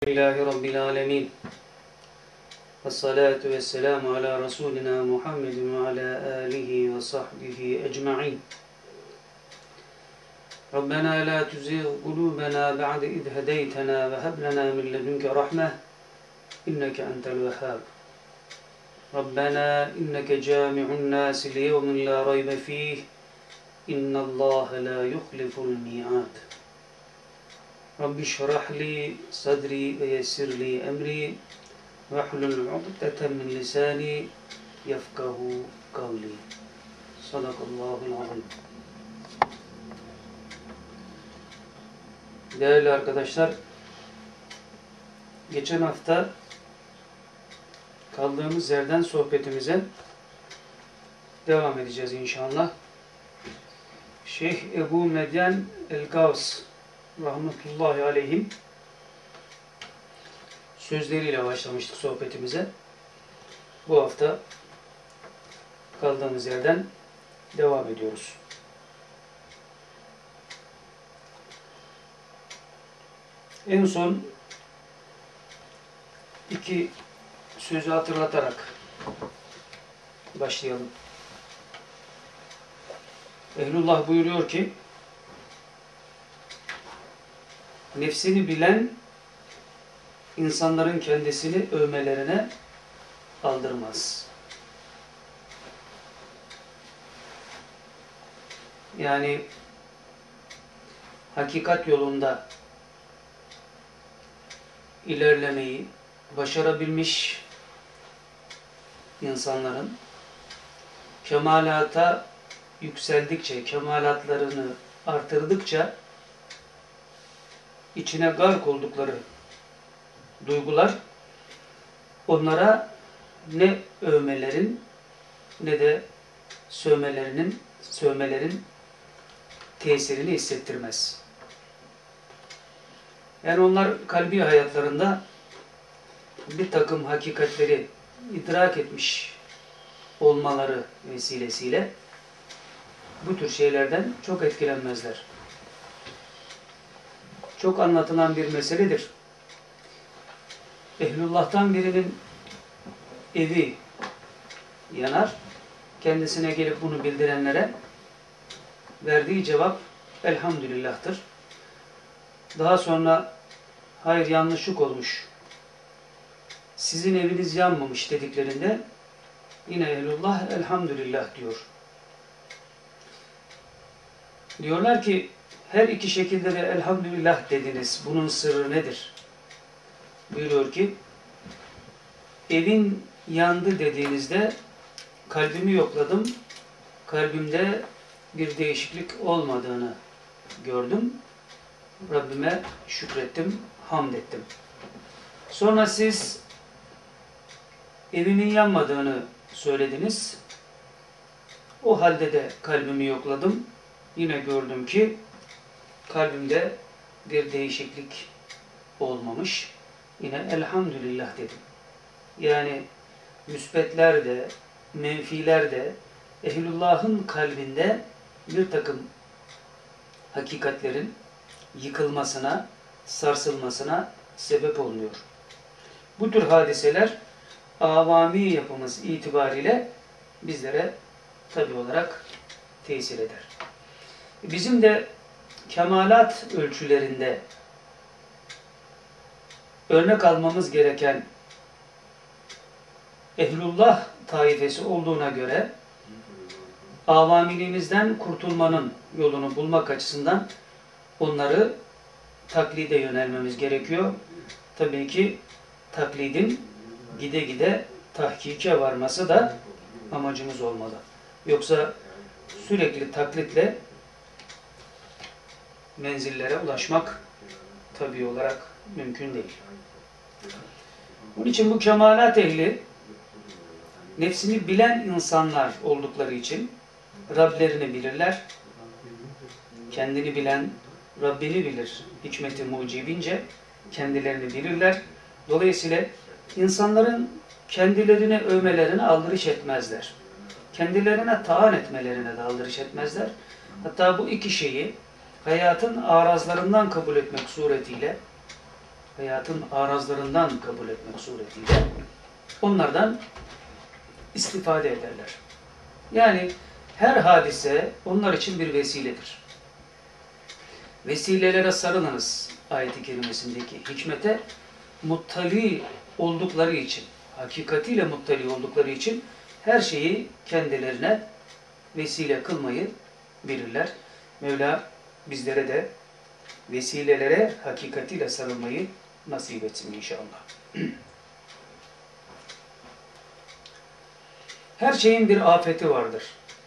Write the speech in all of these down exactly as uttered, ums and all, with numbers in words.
Elhamdülillahi Rabbil alemin. Vessalatu vesselamu ala Resulina Muhammedin ve ala alihi ve sahbihi ecma'in. Rabbena la tuzigh kulubena ba'de iz hedeytena ve heb lena min ledunke rahmeh inneke entel vehhab. Rabbena inneke cami'un nasi li yevmin la raybe fih innallâhe la yuhliful mi'ad. Rabbi şrah li sadri ve yessir li emri ve hlul uqdeten min lisani yefkahu kavli. Sadakallahul azim. Değerli arkadaşlar, geçen hafta kaldığımız yerden sohbetimize devam edeceğiz inşallah. Şeyh Ebu Medyen el-Gavs rahmetullahi aleyhim sözleriyle başlamıştık sohbetimize. Bu hafta kaldığımız yerden devam ediyoruz. En son iki sözü hatırlatarak başlayalım. Ehlullah buyuruyor ki, nefsini bilen insanların kendisini övmelerine aldırmaz. Yani hakikat yolunda ilerlemeyi başarabilmiş insanların kemalata yükseldikçe, kemalatlarını artırdıkça içine gark oldukları duygular onlara ne övmelerin ne de sövmelerinin sövmelerin tesirini hissettirmez. Yani onlar kalbi hayatlarında bir takım hakikatleri idrak etmiş olmaları vesilesiyle bu tür şeylerden çok etkilenmezler. Çok anlatılan bir meseledir. Ehlullah'tan birinin evi yanar. Kendisine gelip bunu bildirenlere verdiği cevap elhamdülillah'tır. Daha sonra hayır yanlışlık olmuş, sizin eviniz yanmamış dediklerinde yine ehlullah elhamdülillah diyor. Diyorlar ki her iki şekilde de elhamdülillah dediniz. Bunun sırrı nedir? Buyuruyor ki evin yandı dediğinizde kalbimi yokladım. Kalbimde bir değişiklik olmadığını gördüm. Rabbime şükrettim, hamd ettim. Sonra siz evimin yanmadığını söylediniz. O halde de kalbimi yokladım. Yine gördüm ki kalbimde bir değişiklik olmamış. Yine elhamdülillah dedim. Yani müsbetler de, menfiler de ehlullah'ın kalbinde bir takım hakikatlerin yıkılmasına, sarsılmasına sebep oluyor. Bu tür hadiseler avami yapımız itibariyle bizlere tabi olarak tesir eder. Bizim de kemalat ölçülerinde örnek almamız gereken ehlullah taifesi olduğuna göre avamiliğimizden kurtulmanın yolunu bulmak açısından onları taklide yönelmemiz gerekiyor. Tabii ki taklidin gide gide tahkike varması da amacımız olmalı. Yoksa sürekli taklitle menzillere ulaşmak tabii olarak mümkün değil. Bunun için bu kemalat ehli nefsini bilen insanlar oldukları için Rablerini bilirler. Kendini bilen Rabbini bilir. Hikmeti mucibince kendilerini bilirler. Dolayısıyla insanların kendilerini övmelerine aldırış etmezler. Kendilerine taan etmelerine de aldırış etmezler. Hatta bu iki şeyi hayatın arazlarından kabul etmek suretiyle hayatın arazlarından kabul etmek suretiyle onlardan istifade ederler. Yani her hadise onlar için bir vesiledir. Vesilelere sarılınız ayet-i kerimesindeki hikmete muttali oldukları için, hakikatiyle muttali oldukları için her şeyi kendilerine vesile kılmayı bilirler. Mevla bizlere de vesilelere hakikatiyle sarılmayı nasip etsin inşallah. Her şeyin bir afeti vardır.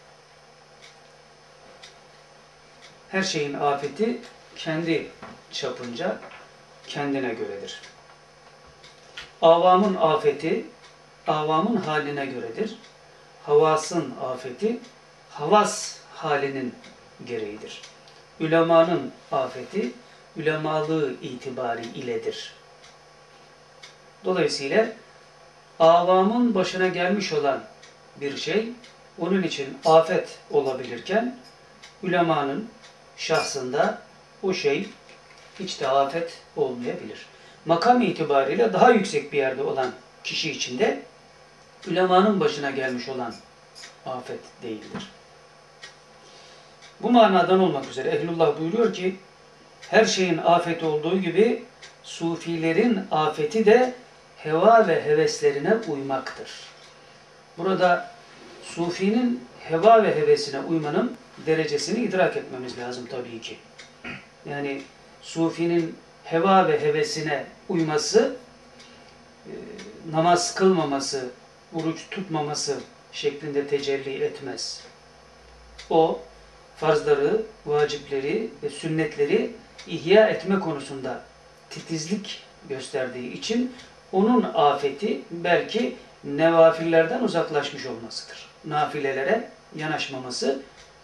Her şeyin afeti kendi çapınca kendine göredir. Avamın afeti avamın haline göredir. Havasın afeti havas halinin gereğidir. Ülemanın afeti ülemalığı itibari iledir. Dolayısıyla avamın başına gelmiş olan bir şey onun için afet olabilirken ülemanın şahsında o şey hiç de afet olmayabilir. Makam itibariyle daha yüksek bir yerde olan kişi için de ülemanın başına gelmiş olan afet değildir. Bu manadan olmak üzere Ehlullah buyuruyor ki her şeyin afeti olduğu gibi sufilerin afeti de heva ve heveslerine uymaktır. Burada sufinin heva ve hevesine uymanın derecesini idrak etmemiz lazım tabii ki. Yani sufinin heva ve hevesine uyması, e, namaz kılmaması, oruç tutmaması şeklinde tecelli etmez. O, farzları, vacipleri ve sünnetleri ihya etme konusunda titizlik gösterdiği için onun afeti belki nevafillerden uzaklaşmış olmasıdır. Nafilelere yanaşmaması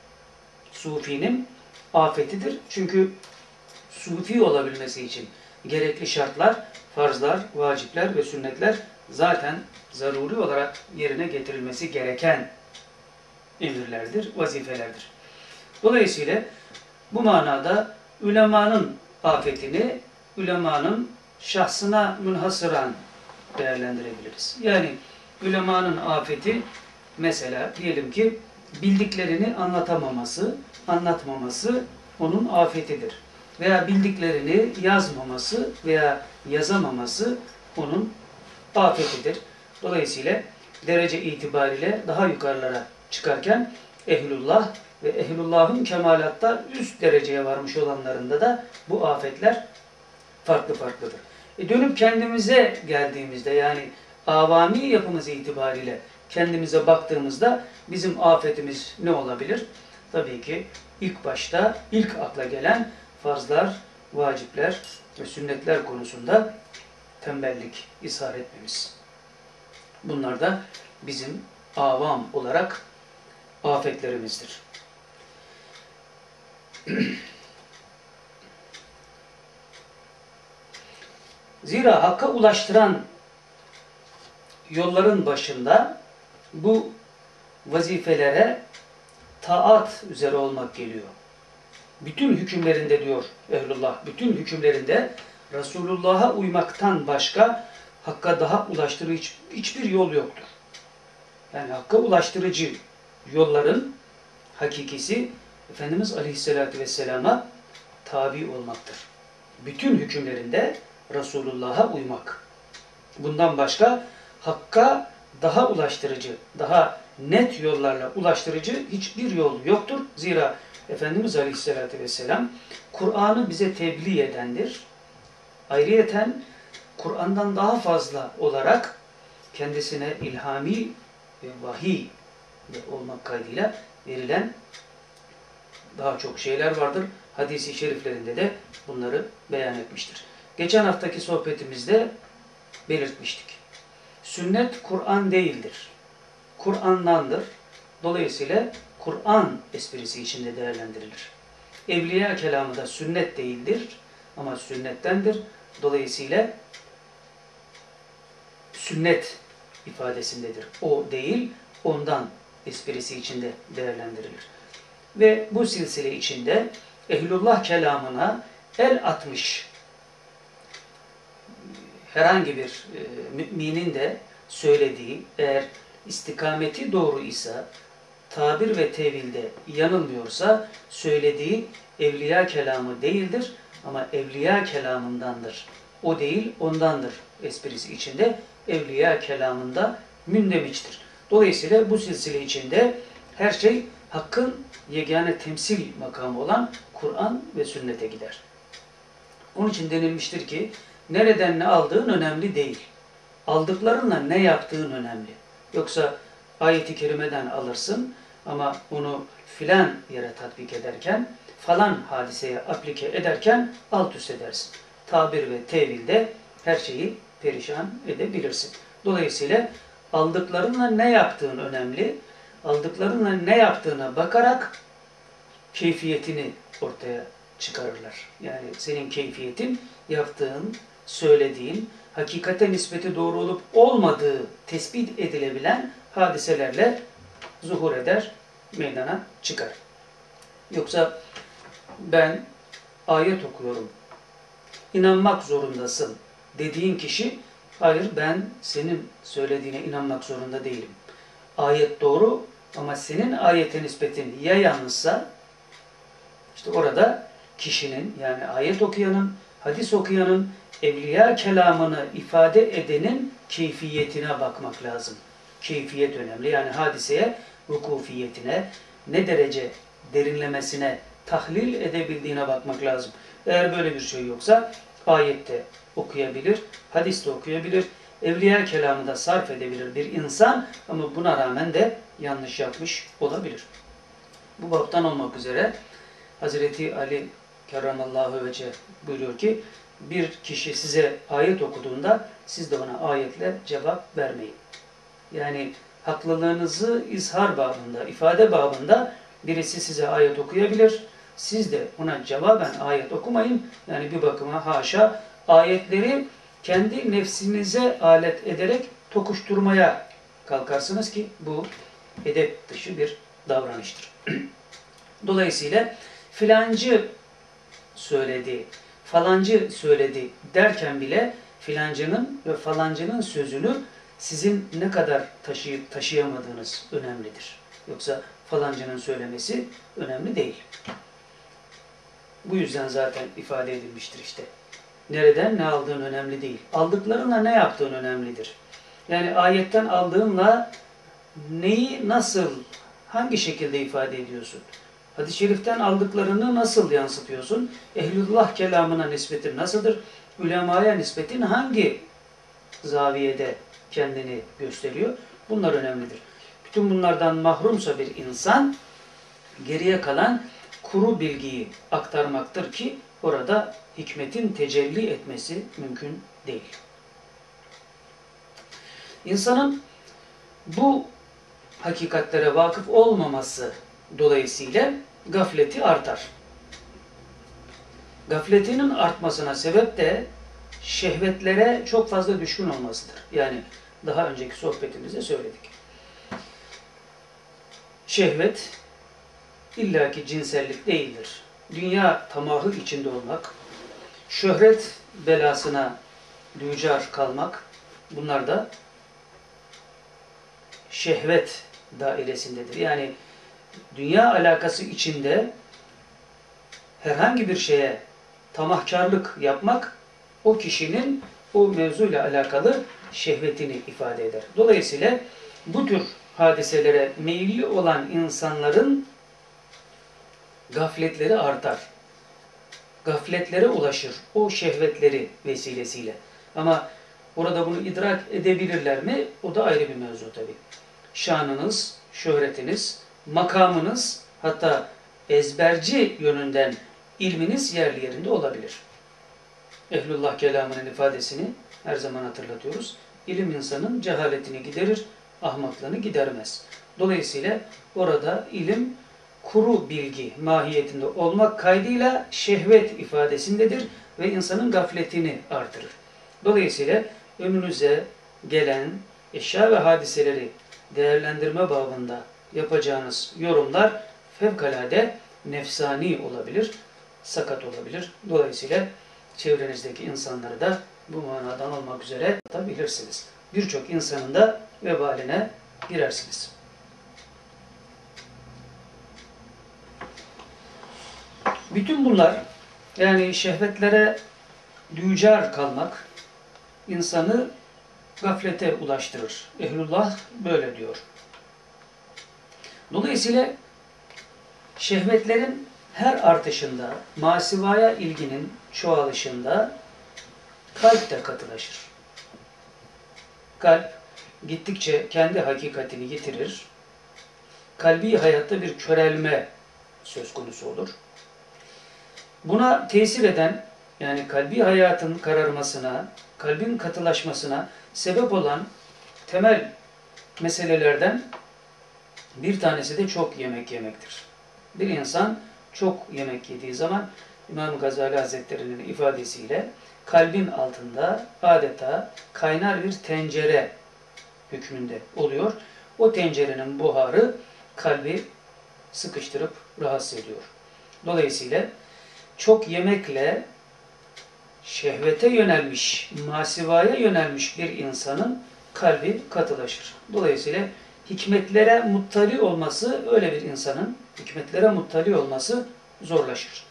sufinin afetidir. Çünkü sufi olabilmesi için gerekli şartlar, farzlar, vacipler ve sünnetler zaten zaruri olarak yerine getirilmesi gereken emirlerdir, vazifelerdir. Dolayısıyla bu manada ülemanın afetini ülemanın şahsına münhasıran değerlendirebiliriz. Yani ülemanın afeti mesela diyelim ki bildiklerini anlatamaması, anlatmaması onun afetidir. Veya bildiklerini yazmaması veya yazamaması onun afetidir. Dolayısıyla derece itibariyle daha yukarılara çıkarken ehlullah ve ehlullahın kemalatta üst dereceye varmış olanlarında da bu afetler farklı farklıdır. E dönüp kendimize geldiğimizde yani avami yapımız itibariyle kendimize baktığımızda bizim afetimiz ne olabilir? Tabii ki ilk başta ilk akla gelen farzlar, vacipler ve sünnetler konusunda tembellik ishar etmemiz. Bunlar da bizim avam olarak afetlerimizdir. Zira hakka ulaştıran yolların başında bu vazifelere taat üzere olmak geliyor. Bütün hükümlerinde diyor ehlullah, bütün hükümlerinde Resulullah'a uymaktan başka hakka daha ulaştırıcı hiç, hiçbir yol yoktur. Yani hakka ulaştırıcı yolların hakikisi Efendimiz Aleyhisselatü Vesselam'a tabi olmaktır. Bütün hükümlerinde Resulullah'a uymak. Bundan başka hakka daha ulaştırıcı, daha net yollarla ulaştırıcı hiçbir yol yoktur. Zira Efendimiz Aleyhisselatü Vesselam Kur'an'ı bize tebliğ edendir. Ayrıyeten Kur'an'dan daha fazla olarak kendisine ilhami ve vahiy olmak kaydıyla verilen daha çok şeyler vardır. Hadis-i şeriflerinde de bunları beyan etmiştir. Geçen haftaki sohbetimizde belirtmiştik. Sünnet Kur'an değildir. Kur'an'dandır. Dolayısıyla Kur'an esprisi içinde değerlendirilir. Evliya kelamı da sünnet değildir ama sünnettendir. Dolayısıyla sünnet ifadesindedir. O değil, ondan esprisi içinde değerlendirilir. Ve bu silsile içinde ehlullah kelamına el atmış herhangi bir e, müminin de söylediği, eğer istikameti doğru ise, tabir ve tevilde yanılmıyorsa, söylediği evliya kelamı değildir ama evliya kelamındandır. O değil, ondandır esprisi içinde evliya kelamında mündemiştir. Dolayısıyla bu silsile içinde her şey Hakk'ın yegane temsil makamı olan Kur'an ve sünnete gider. Onun için denilmiştir ki, nereden ne aldığın önemli değil. Aldıklarınla ne yaptığın önemli. Yoksa ayet-i kerimeden alırsın ama onu filan yere tatbik ederken, falan hadiseye aplike ederken alt üst edersin. Tabir ve tevilde her şeyi perişan edebilirsin. Dolayısıyla aldıklarınla ne yaptığın önemli. Aldıklarınla ne yaptığına bakarak keyfiyetini ortaya çıkarırlar. Yani senin keyfiyetin, yaptığın, söylediğin, hakikate nispeti doğru olup olmadığı tespit edilebilen hadiselerle zuhur eder, meydana çıkar. Yoksa ben ayet okuyorum, inanmak zorundasın dediğin kişi, hayır ben senin söylediğine inanmak zorunda değilim. Ayet doğru ama senin ayete nispetin ya yanlışsa, işte orada kişinin, yani ayet okuyanın, hadis okuyanın, evliya kelamını ifade edenin keyfiyetine bakmak lazım. Keyfiyet önemli. Yani hadiseye, vukufiyetine, ne derece derinlemesine tahlil edebildiğine bakmak lazım. Eğer böyle bir şey yoksa ayette okuyabilir, hadiste okuyabilir, evliya kelamı da sarf edebilir bir insan ama buna rağmen de yanlış yapmış olabilir. Bu baptan olmak üzere Hazreti Ali kerramallahu vece buyuruyor ki, bir kişi size ayet okuduğunda siz de ona ayetle cevap vermeyin. Yani haklılığınızı izhar babında, ifade babında birisi size ayet okuyabilir. Siz de ona cevaben ayet okumayın. Yani bir bakıma haşa ayetleri kendi nefsinize alet ederek tokuşturmaya kalkarsınız ki bu edep dışı bir davranıştır. Dolayısıyla filancı söyledi, falancı söyledi derken bile filancının ve falancının sözünü sizin ne kadar taşıyıp taşıyamadığınız önemlidir. Yoksa falancının söylemesi önemli değil. Bu yüzden zaten ifade edilmiştir işte. Nereden ne aldığın önemli değil. Aldıklarınla ne yaptığın önemlidir. Yani ayetten aldığınla neyi nasıl, hangi şekilde ifade ediyorsun? Hadis-i şeriften aldıklarını nasıl yansıtıyorsun? Ehlullah kelamına nispetin nasıldır? Ulemaya nispetin hangi zaviyede kendini gösteriyor? Bunlar önemlidir. Bütün bunlardan mahrumsa bir insan, geriye kalan kuru bilgiyi aktarmaktır ki orada hikmetin tecelli etmesi mümkün değil. İnsanın bu hakikatlere vakıf olmaması dolayısıyla gafleti artar. Gafletinin artmasına sebep de şehvetlere çok fazla düşkün olmasıdır. Yani daha önceki sohbetimizde söyledik. Şehvet illaki cinsellik değildir. Dünya tamahı içinde olmak, şöhret belasına düçar kalmak, bunlar da şehvet dairesindedir. Yani dünya alakası içinde herhangi bir şeye tamahkarlık yapmak, o kişinin o mevzuyla alakalı şehvetini ifade eder. Dolayısıyla bu tür hadiselere meyilli olan insanların gafletleri artar. Gafletlere ulaşır o şehvetleri vesilesiyle. Ama orada bunu idrak edebilirler mi? O da ayrı bir mevzu tabii. Şanınız, şöhretiniz, makamınız, hatta ezberci yönünden ilminiz yerli yerinde olabilir. Ehlullah kelamının ifadesini her zaman hatırlatıyoruz. İlim insanın cehaletini giderir, ahmaklığını gidermez. Dolayısıyla orada ilim kuru bilgi mahiyetinde olmak kaydıyla şehvet ifadesindedir ve insanın gafletini artırır. Dolayısıyla önünüze gelen eşya ve hadiseleri değerlendirme babında yapacağınız yorumlar fevkalade nefsani olabilir, sakat olabilir. Dolayısıyla çevrenizdeki insanları da bu manadan olmak üzere bilirsiniz. Birçok insanın da vebaline girersiniz. Bütün bunlar, yani şehvetlere düçar kalmak insanı gaflete ulaştırır. Ehlullah böyle diyor. Dolayısıyla şehvetlerin her artışında, masivaya ilginin çoğalışında kalp de katılaşır. Kalp gittikçe kendi hakikatini yitirir. Kalbi hayatta bir körelme söz konusu olur. Buna tesir eden, yani kalbi hayatın kararmasına, kalbin katılaşmasına sebep olan temel meselelerden bir tanesi de çok yemek yemektir. Bir insan çok yemek yediği zaman İmam Gazali Hazretleri'nin ifadesiyle kalbin altında adeta kaynar bir tencere hükmünde oluyor. O tencerenin buharı kalbi sıkıştırıp rahatsız ediyor. Dolayısıyla çok yemekle şehvete yönelmiş, masivaya yönelmiş bir insanın kalbi katılaşır. Dolayısıyla hikmetlere muttali olması, öyle bir insanın hikmetlere muttali olması zorlaşır.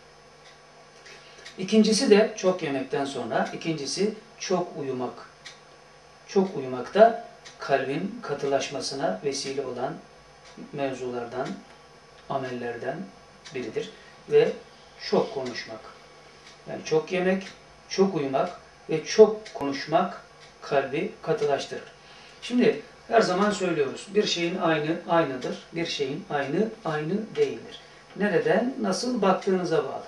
İkincisi de çok yemekten sonra, ikincisi çok uyumak. Çok uyumak da kalbin katılaşmasına vesile olan mevzulardan, amellerden biridir. Ve çok konuşmak. Yani çok yemek, çok uyumak ve çok konuşmak kalbi katılaştırır. Şimdi her zaman söylüyoruz. Bir şeyin aynı aynıdır. Bir şeyin aynı aynı değildir. Nereden, nasıl baktığınıza bağlı.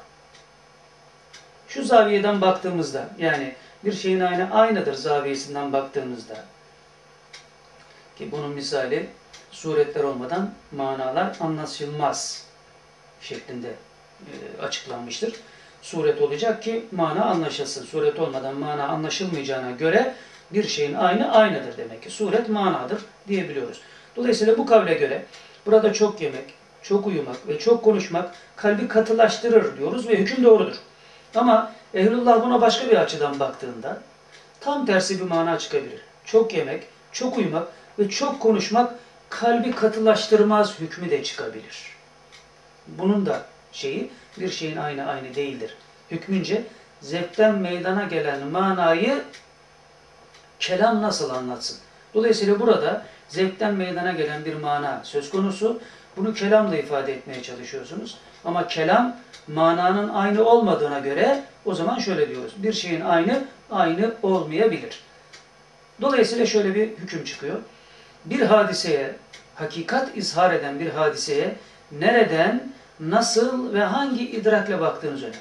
Şu zaviyeden baktığımızda, yani bir şeyin aynı aynıdır zaviyesinden baktığımızda, ki bunun misali suretler olmadan manalar anlaşılmaz şeklinde e, açıklanmıştır. Suret olacak ki mana anlaşılsın. Suret olmadan mana anlaşılmayacağına göre bir şeyin aynı aynıdır demek ki. Suret manadır diyebiliyoruz. Dolayısıyla bu kavle göre burada çok yemek, çok uyumak ve çok konuşmak kalbi katılaştırır diyoruz ve hüküm doğrudur. Ama Ehlullah buna başka bir açıdan baktığında tam tersi bir mana çıkabilir. Çok yemek, çok uyumak ve çok konuşmak kalbi katılaştırmaz hükmü de çıkabilir. Bunun da şeyi, bir şeyin aynı aynı değildir. Hükmünce zevkten meydana gelen manayı kelam nasıl anlatsın? Dolayısıyla burada zevkten meydana gelen bir mana söz konusu. Bunu kelamla ifade etmeye çalışıyorsunuz. Ama kelam mananın aynı olmadığına göre o zaman şöyle diyoruz. Bir şeyin aynı aynı olmayabilir. Dolayısıyla şöyle bir hüküm çıkıyor. Bir hadiseye, hakikat izhar eden bir hadiseye nereden, nasıl ve hangi idrakle baktığınız önemli.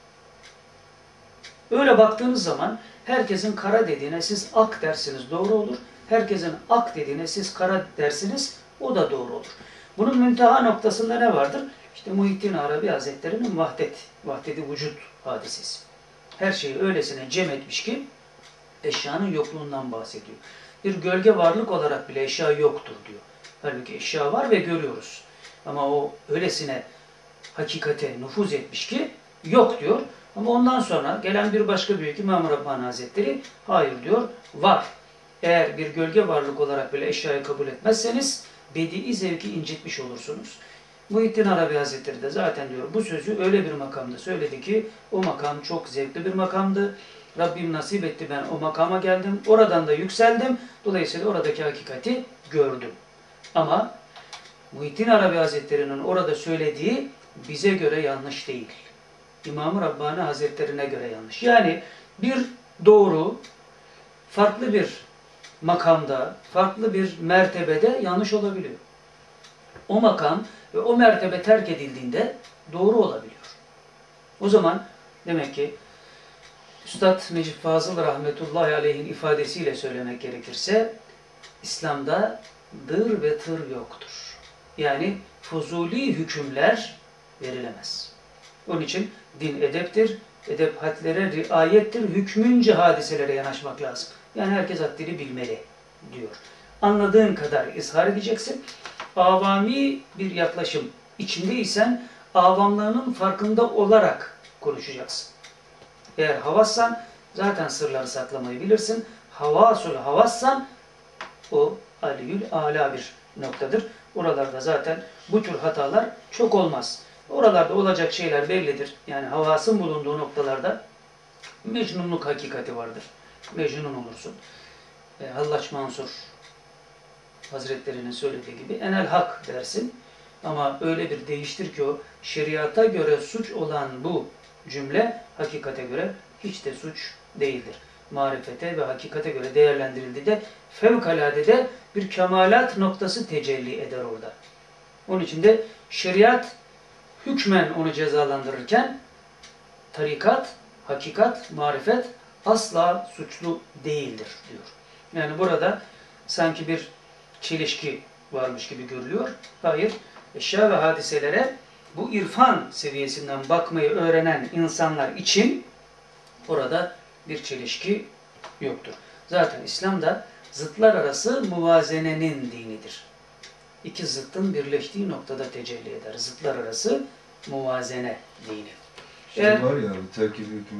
Öyle baktığınız zaman herkesin kara dediğine siz ak dersiniz, doğru olur. Herkesin ak dediğine siz kara dersiniz, o da doğru olur. Bunun münteha noktasında ne vardır? İşte Muhittin Arabi Hazretleri'nin vahdet, vahdeti vücut hadisesi. Her şeyi öylesine cem etmiş ki eşyanın yokluğundan bahsediyor. Bir gölge varlık olarak bile eşya yoktur diyor. Halbuki eşya var ve görüyoruz. Ama o öylesine hakikate nüfuz etmiş ki yok diyor. Ama ondan sonra gelen bir başka büyük İmam Rabbani Hazretleri hayır diyor, var. Eğer bir gölge varlık olarak bile eşyayı kabul etmezseniz bedi zevki incitmiş olursunuz. Muhittin Arabi Hazretleri de zaten diyor bu sözü öyle bir makamda söyledi ki o makam çok zevkli bir makamdı. Rabbim nasip etti, ben o makama geldim. Oradan da yükseldim. Dolayısıyla oradaki hakikati gördüm. Ama Muhittin Arabi Hazretleri'nin orada söylediği bize göre yanlış değil. İmam-ı Rabbani Hazretlerine göre yanlış. Yani bir doğru farklı bir makamda, farklı bir mertebede yanlış olabiliyor. O makam ve o mertebe terk edildiğinde doğru olabiliyor. O zaman demek ki Üstad Necip Fazıl Rahmetullahi Aleyh'in ifadesiyle söylemek gerekirse İslam'da dır ve tır yoktur. Yani fuzuli hükümler verilemez. Onun için din edeptir, edep hadlere riayettir, hükmünce hadiselere yanaşmak lazım. Yani herkes haddini bilmeli diyor. Anladığın kadar izhar edeceksin. Avami bir yaklaşım içindeysen avamlığının farkında olarak konuşacaksın. Eğer havassan zaten sırları saklamayı bilirsin. Havasul havassan o aliyül ala bir noktadır. Oralarda zaten bu tür hatalar çok olmaz. Oralarda olacak şeyler bellidir. Yani havasın bulunduğu noktalarda mecnunluk hakikati vardır. Mecnun olursun. E, Hallaç Mansur Hazretlerinin söylediği gibi enel hak dersin. Ama öyle bir değiştir ki o şeriata göre suç olan bu cümle hakikate göre hiç de suç değildir. Marifete ve hakikate göre değerlendirildiğinde fevkalade de bir kemalat noktası tecelli eder orada. Onun için de şeriat hükmen onu cezalandırırken tarikat, hakikat, marifet asla suçlu değildir diyor. Yani burada sanki bir çelişki varmış gibi görülüyor. Hayır, eşya ve hadiselere bu irfan seviyesinden bakmayı öğrenen insanlar için orada bir çelişki yoktur. Zaten İslam da zıtlar arası muvazenenin dinidir. İki zıttın birleştiği noktada tecelli eder. Zıtlar arası muvazene dini. Şey Evet. var ya, terkip hükmü.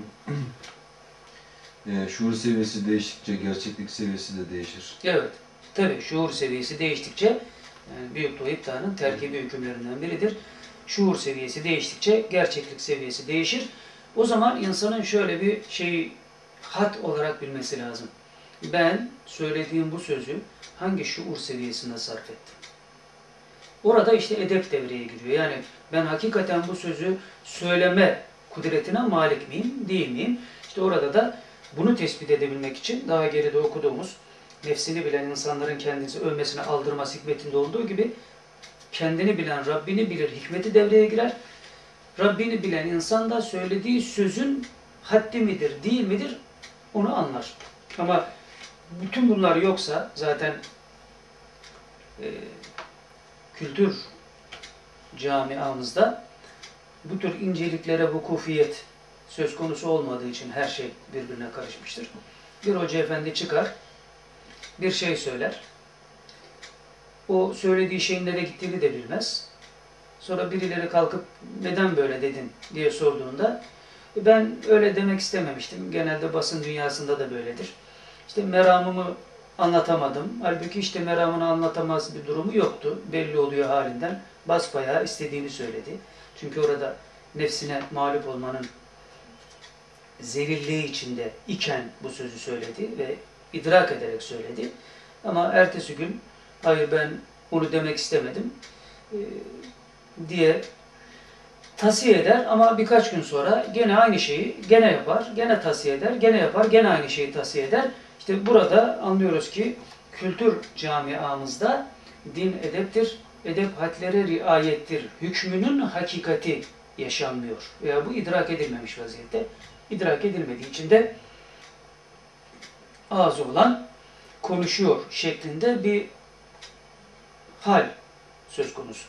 Yani şuur seviyesi değiştikçe gerçeklik seviyesi de değişir. Evet. Tabii şuur seviyesi değiştikçe, yani Büyük Doğu İptiha'nın terkibi hükümlerinden biridir. Şuur seviyesi değiştikçe gerçeklik seviyesi değişir. O zaman insanın şöyle bir şeyi hat olarak bilmesi lazım. Ben söylediğim bu sözü hangi şuur seviyesinde sarf ettim? Orada işte edep devreye giriyor. Yani ben hakikaten bu sözü söyleme kudretine malik miyim, değil miyim? İşte orada da bunu tespit edebilmek için daha geride okuduğumuz nefsini bilen insanların kendisi övmesine aldırması hikmetinde olduğu gibi kendini bilen Rabbini bilir hikmeti devreye girer. Rabbini bilen insan da söylediği sözün haddi midir, değil midir onu anlar. Ama bütün bunlar yoksa zaten e, kültür camiamızda bu tür inceliklere vukufiyet söz konusu olmadığı için her şey birbirine karışmıştır. Bir hoca efendi çıkar, bir şey söyler. O söylediği şeyin nereye gittiğini de bilmez. Sonra birileri kalkıp neden böyle dedin diye sorduğunda ben öyle demek istememiştim. Genelde basın dünyasında da böyledir. İşte meramımı anlatamadım. Halbuki işte meramını anlatamaz bir durumu yoktu. Belli oluyor halinden. Basbayağı istediğini söyledi. Çünkü orada nefsine mağlup olmanın zelilliği içinde iken bu sözü söyledi ve idrak ederek söyledi. Ama ertesi gün hayır ben onu demek istemedim e, diye tasiye eder ama birkaç gün sonra gene aynı şeyi gene yapar, gene tasiye eder, gene yapar, gene aynı şeyi tasiye eder. İşte burada anlıyoruz ki kültür camiamızda din edeptir, edep hadlere riayettir. Hükmünün hakikati yaşanmıyor veya bu idrak edilmemiş vaziyette. İdrak edilmediği için de ağzı olan konuşuyor şeklinde bir hal söz konusu.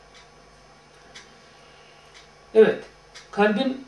Evet, kalbin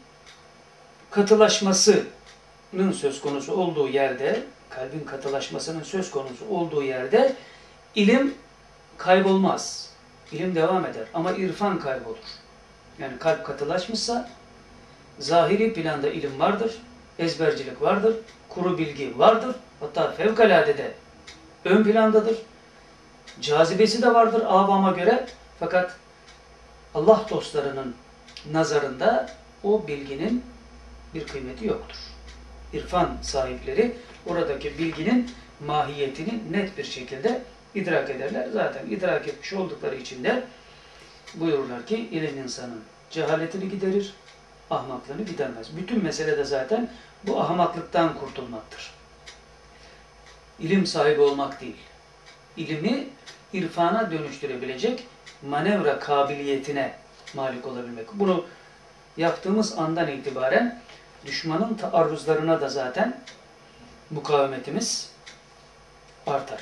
katılaşmasının söz konusu olduğu yerde, kalbin katılaşmasının söz konusu olduğu yerde ilim kaybolmaz. İlim devam eder ama irfan kaybolur. Yani kalp katılaşmışsa zahiri planda ilim vardır, ezbercilik vardır, kuru bilgi vardır. Hatta fevkalade de ön plandadır. Cazibesi de vardır avama göre. Fakat Allah dostlarının nazarında o bilginin bir kıymeti yoktur. İrfan sahipleri oradaki bilginin mahiyetini net bir şekilde idrak ederler. Zaten idrak etmiş oldukları için de buyururlar ki ilim insanın cehaletini giderir, ahmaklığını gidermez. Bütün mesele de zaten bu ahmaklıktan kurtulmaktır. İlim sahibi olmak değil. İlimi irfana dönüştürebilecek manevra kabiliyetine malik olabilmek. Bunu yaptığımız andan itibaren düşmanın taarruzlarına da zaten mukavemetimiz artar.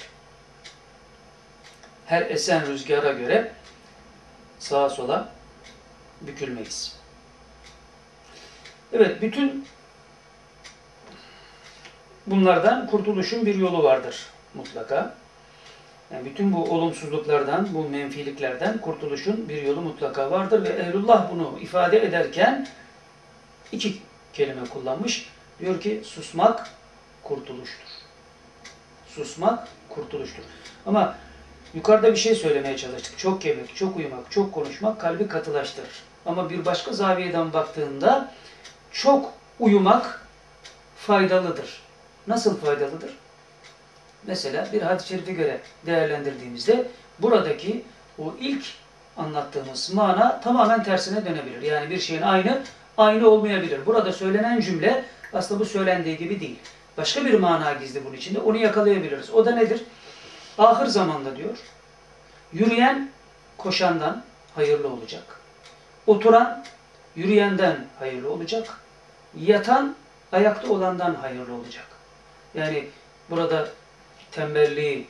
Her esen rüzgara göre sağa sola bükülmeyiz. Evet, bütün bunlardan kurtuluşun bir yolu vardır mutlaka. Yani bütün bu olumsuzluklardan, bu menfiliklerden kurtuluşun bir yolu mutlaka vardır ve Ehlullah bunu ifade ederken iki kelime kullanmış. Diyor ki susmak kurtuluştur. Susmak kurtuluştur. Ama yukarıda bir şey söylemeye çalıştık. Çok yemek, çok uyumak, çok konuşmak kalbi katılaştırır. Ama bir başka zaviyeden baktığında çok uyumak faydalıdır. Nasıl faydalıdır? Mesela bir hadis-i şerife göre değerlendirdiğimizde buradaki o ilk anlattığımız mana tamamen tersine dönebilir. Yani bir şeyin aynı, aynı olmayabilir. Burada söylenen cümle aslında bu söylendiği gibi değil. Başka bir mana gizli bunun içinde. Onu yakalayabiliriz. O da nedir? Ahir zamanda diyor, yürüyen koşandan hayırlı olacak. Oturan yürüyenden hayırlı olacak. Yatan ayakta olandan hayırlı olacak. Yani burada tembelliği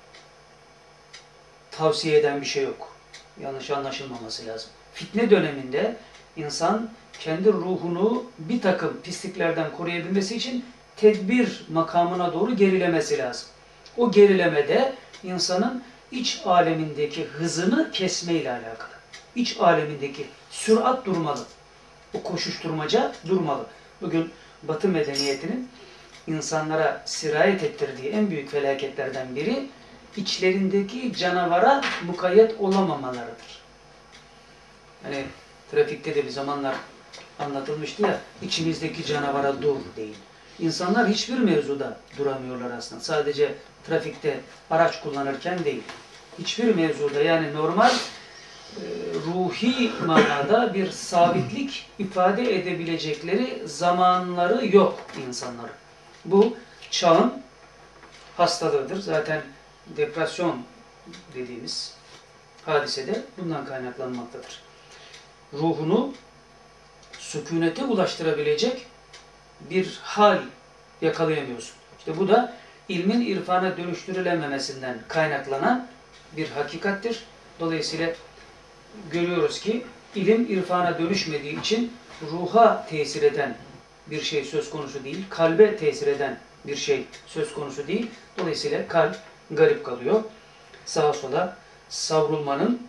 tavsiye eden bir şey yok. Yanlış anlaşılmaması lazım. Fitne döneminde insan kendi ruhunu bir takım pisliklerden koruyabilmesi için tedbir makamına doğru gerilemesi lazım. O gerilemede insanın iç alemindeki hızını kesmeyle alakalı. İç alemindeki sürat durmalı. O koşuşturmaca durmalı. Bugün Batı medeniyetinin insanlara sirayet ettirdiği en büyük felaketlerden biri içlerindeki canavara mukayyet olamamalarıdır. Hani trafikte de bir zamanlar anlatılmıştı ya, içinizdeki canavara dur deyin. İnsanlar hiçbir mevzuda duramıyorlar aslında. Sadece trafikte araç kullanırken değil. Hiçbir mevzuda, yani normal e, ruhi manada bir sabitlik ifade edebilecekleri zamanları yok insanların. Bu çağın hastalığıdır. Zaten depresyon dediğimiz hadisede bundan kaynaklanmaktadır. Ruhunu sükunete ulaştırabilecek bir hal yakalayamıyorsun. İşte bu da ilmin irfana dönüştürülememesinden kaynaklanan bir hakikattir. Dolayısıyla görüyoruz ki ilim irfana dönüşmediği için ruha tesir eden bir şey söz konusu değil, kalbe tesir eden bir şey söz konusu değil. Dolayısıyla kalp garip kalıyor. Sağa sola savrulmanın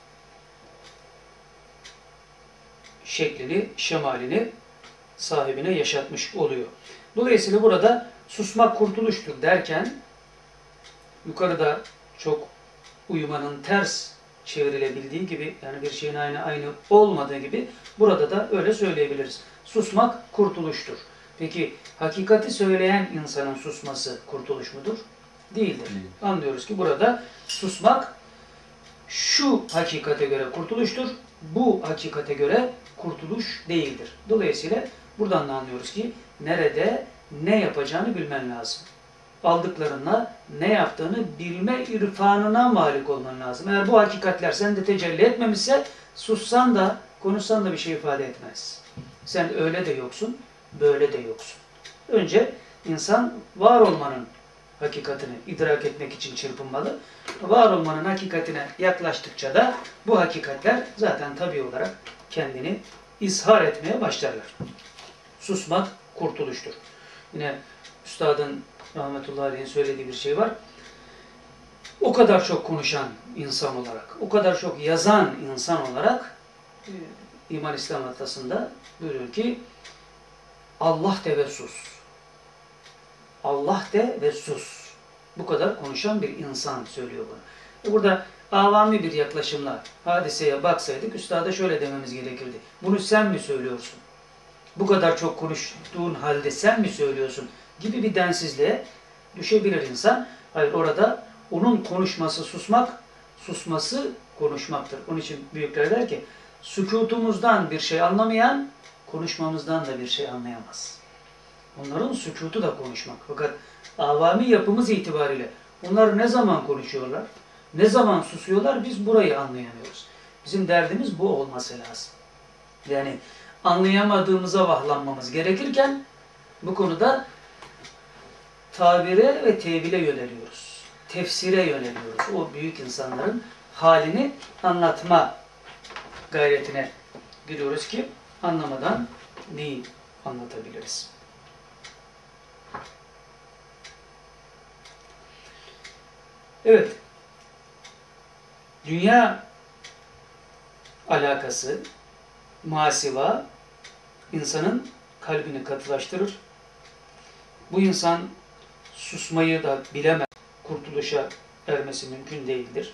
şeklini, şemalini sahibine yaşatmış oluyor. Dolayısıyla burada susmak kurtuluştur derken yukarıda çok uyumanın ters çevrilebildiği gibi, yani bir şeyin aynı aynı olmadığı gibi burada da öyle söyleyebiliriz. Susmak kurtuluştur. Peki hakikati söyleyen insanın susması kurtuluş mudur? Değildir. Değil. Anlıyoruz ki burada susmak şu hakikate göre kurtuluştur, bu hakikate göre kurtuluş değildir. Dolayısıyla buradan da anlıyoruz ki nerede ne yapacağını bilmen lazım. Aldıklarınla ne yaptığını bilme irfanına malik olman lazım. Eğer bu hakikatler sende tecelli etmemişse sussan da konuşsan da bir şey ifade etmez. Sen öyle de yoksun, böyle de yoksun. Önce insan var olmanın hakikatini idrak etmek için çırpınmalı. Var olmanın hakikatine yaklaştıkça da bu hakikatler zaten tabii olarak kendini izhar etmeye başlarlar. Susmak kurtuluştur. Yine Üstadın rahmetullahi aleyh'in söylediği bir şey var. O kadar çok konuşan insan olarak, o kadar çok yazan insan olarak e, İman İslam Atlası'nda buyuruyor ki Allah de ve sus. Allah de ve sus. Bu kadar konuşan bir insan söylüyor bunu. E burada avami bir yaklaşımla hadiseye baksaydık üstada şöyle dememiz gerekirdi. Bunu sen mi söylüyorsun? Bu kadar çok konuştuğun halde sen mi söylüyorsun? Gibi bir densizliğe düşebilir insan. Hayır, orada onun konuşması susmak, susması konuşmaktır. Onun için büyükler der ki, sükutumuzdan bir şey anlamayan, konuşmamızdan da bir şey anlayamaz. Onların sükutu da konuşmak. Fakat avami yapımız itibariyle onlar ne zaman konuşuyorlar, ne zaman susuyorlar, biz burayı anlayamıyoruz. Bizim derdimiz bu olması lazım. Yani anlayamadığımıza vahlanmamız gerekirken bu konuda tabire ve tevile yöneliyoruz. Tefsire yöneliyoruz. O büyük insanların halini anlatma gayretine giriyoruz ki anlamadan neyi anlatabiliriz? Evet. Dünya alakası, masiva insanın kalbini katılaştırır, Bu insan susmayı da bilemez. Kurtuluşa ermesi mümkün değildir.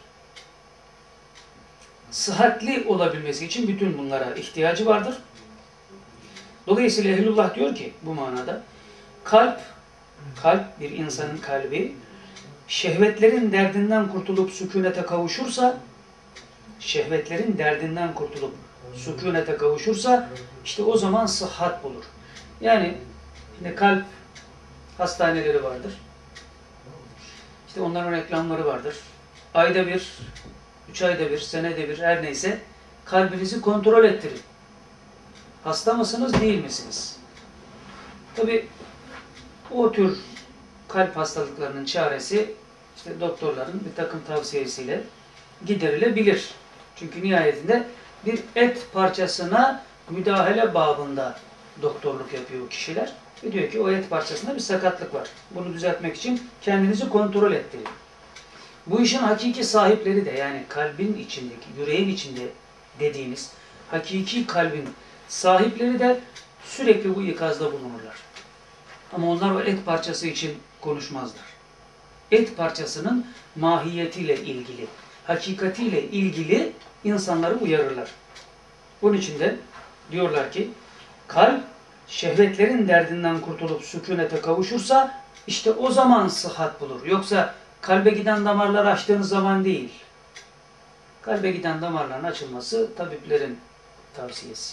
Sıhhatli olabilmesi için bütün bunlara ihtiyacı vardır. Dolayısıyla Ehlullah diyor ki bu manada kalp, kalp bir insanın kalbi şehvetlerin derdinden kurtulup sükunete kavuşursa, şehvetlerin derdinden kurtulup sükunete kavuşursa işte o zaman sıhhat bulur. Yani şimdi kalp hastaneleri vardır. İşte onların reklamları vardır. Ayda bir, üç ayda bir, senede bir her neyse kalbinizi kontrol ettirin. Hasta mısınız, değil misiniz? Tabi o tür kalp hastalıklarının çaresi işte doktorların bir takım tavsiyesiyle giderilebilir. Çünkü nihayetinde bir et parçasına müdahale babında doktorluk yapıyor kişiler. Ve diyor ki o et parçasında bir sakatlık var. Bunu düzeltmek için kendinizi kontrol ettirin. Bu işin hakiki sahipleri de yani kalbin içindeki, yüreğin içinde dediğimiz hakiki kalbin sahipleri de sürekli bu ikazda bulunurlar. Ama onlar o et parçası için konuşmazlar. Et parçasının mahiyetiyle ilgili, hakikatiyle ilgili insanları uyarırlar. Bunun için de diyorlar ki kalp şehvetlerin derdinden kurtulup sükunete kavuşursa işte o zaman sıhhat bulur. Yoksa kalbe giden damarları açtığınız zaman değil. Kalbe giden damarların açılması tabiplerin tavsiyesi.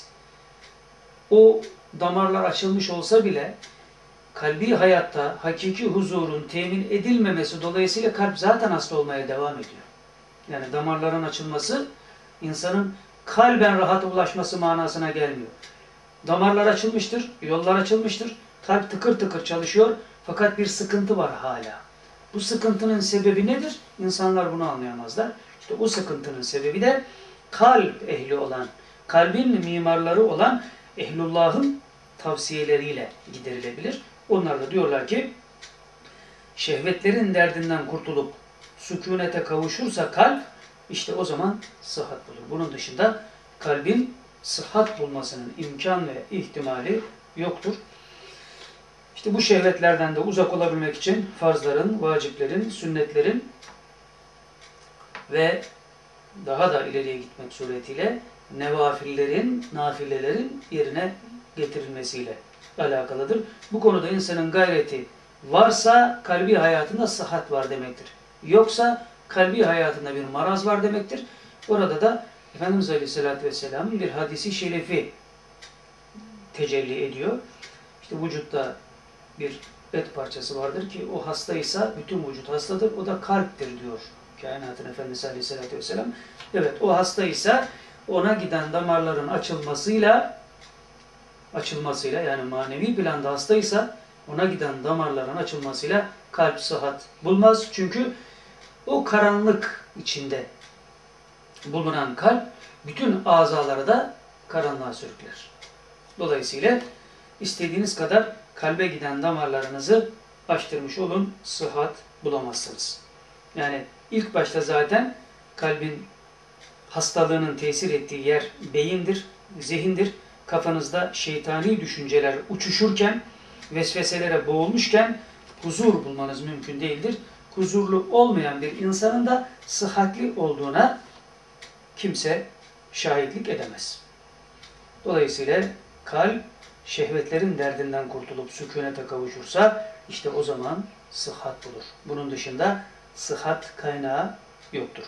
O damarlar açılmış olsa bile kalbi hayatta hakiki huzurun temin edilmemesi dolayısıyla kalp zaten hasta olmaya devam ediyor. Yani damarların açılması insanın kalben rahata ulaşması manasına gelmiyor. Damarlar açılmıştır, yollar açılmıştır, kalp tıkır tıkır çalışıyor fakat bir sıkıntı var hala. Bu sıkıntının sebebi nedir? İnsanlar bunu anlayamazlar. İşte o sıkıntının sebebi de kalp ehli olan, kalbin mimarları olan ehlullahın tavsiyeleriyle giderilebilir. Onlar da diyorlar ki şehvetlerin derdinden kurtulup sükunete kavuşursa kalp işte o zaman sıhhat bulur. Bunun dışında kalbin sıhhat bulmasının imkan ve ihtimali yoktur. İşte bu şehvetlerden de uzak olabilmek için farzların, vaciplerin, sünnetlerin ve daha da ileriye gitmek suretiyle nevafillerin, nafilelerin yerine getirilmesiyle alakalıdır. Bu konuda insanın gayreti varsa kalbi hayatında sıhhat var demektir. Yoksa kalbi hayatında bir maraz var demektir. Orada da Efendimiz Aleyhisselatü Vesselam'ın bir hadisi şerifi tecelli ediyor. İşte vücutta bir et parçası vardır ki o hastaysa bütün vücut hastadır. O da kalptir diyor kainatın Efendisi Aleyhisselatü Vesselam. Evet o hastaysa ona giden damarların açılmasıyla açılmasıyla yani manevi planda hastaysa ona giden damarların açılmasıyla kalp sıhhat bulmaz. Çünkü o karanlık içinde bulunan kalp bütün azaları da karanlığa sürükler. Dolayısıyla istediğiniz kadar kalbe giden damarlarınızı açtırmış olun, sıhhat bulamazsınız. Yani ilk başta zaten kalbin hastalığının tesir ettiği yer beyindir, zihindir. Kafanızda şeytani düşünceler uçuşurken, vesveselere boğulmuşken huzur bulmanız mümkün değildir. Huzurlu olmayan bir insanın da sıhhatli olduğuna kimse şahitlik edemez. Dolayısıyla kalp şehvetlerin derdinden kurtulup sükunete kavuşursa işte o zaman sıhhat bulur. Bunun dışında sıhhat kaynağı yoktur.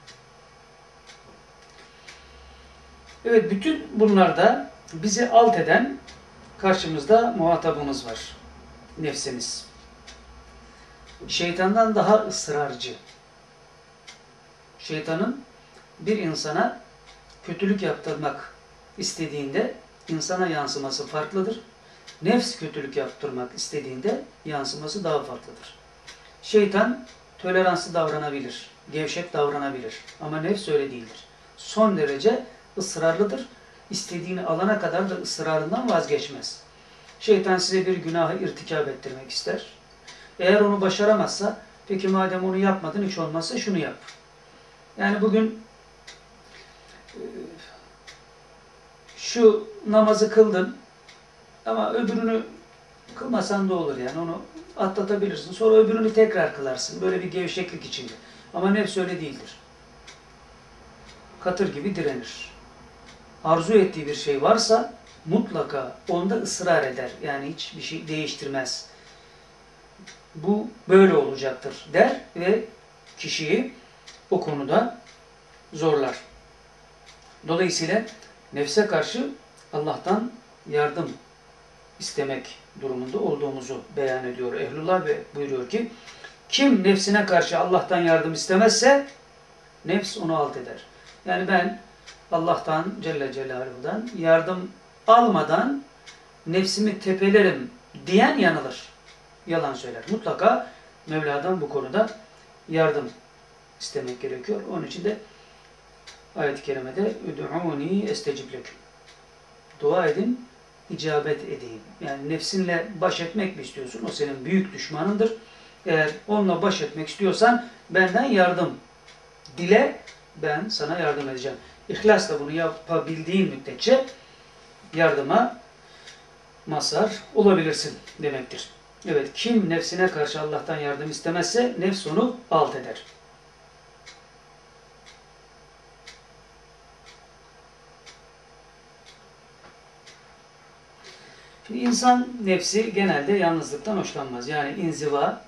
Evet, bütün bunlarda bizi alt eden karşımızda muhatabımız var. Nefsimiz. Şeytandan daha ısrarcı. Şeytanın bir insana kötülük yaptırmak istediğinde insana yansıması farklıdır. Nefs kötülük yaptırmak istediğinde yansıması daha farklıdır. Şeytan toleranslı davranabilir, gevşek davranabilir ama nefs öyle değildir. Son derece ısrarlıdır. İstediğini alana kadar da ısrarından vazgeçmez. Şeytan size bir günahı irtikab ettirmek ister. Eğer onu başaramazsa, peki madem onu yapmadın hiç olmazsa şunu yap. Yani bugün şu namazı kıldın ama öbürünü Kılmasan da olur yani, onu atlatabilirsin. Sonra öbürünü tekrar kılarsın. Böyle bir gevşeklik içinde. Ama nefs öyle değildir. Katır gibi direnir. Arzu ettiği bir şey varsa mutlaka onda ısrar eder. Yani hiçbir şey değiştirmez. Bu böyle olacaktır der ve kişiyi o konuda zorlar. Dolayısıyla nefse karşı Allah'tan yardım istemek durumunda olduğumuzu beyan ediyor Ehlullah ve buyuruyor ki kim nefsine karşı Allah'tan yardım istemezse nefs onu alt eder. Yani ben Allah'tan Celle Celaluhu'dan yardım almadan nefsimi tepelerim diyen yanılır. Yalan söyler. Mutlaka Mevla'dan bu konuda yardım istemek gerekiyor. Onun için de ayet-i kerimede "Üd'ûni estecib leküm." Dua edin, icabet edeyim. Yani nefsinle baş etmek mi istiyorsun? O senin büyük düşmanındır. Eğer onunla baş etmek istiyorsan benden yardım dile, ben sana yardım edeceğim. İhlasla bunu yapabildiğin müddetçe yardıma mazhar olabilirsin demektir. Evet, kim nefsine karşı Allah'tan yardım istemezse nefs onu alt eder. Şimdi insan nefsi genelde yalnızlıktan hoşlanmaz. Yani inziva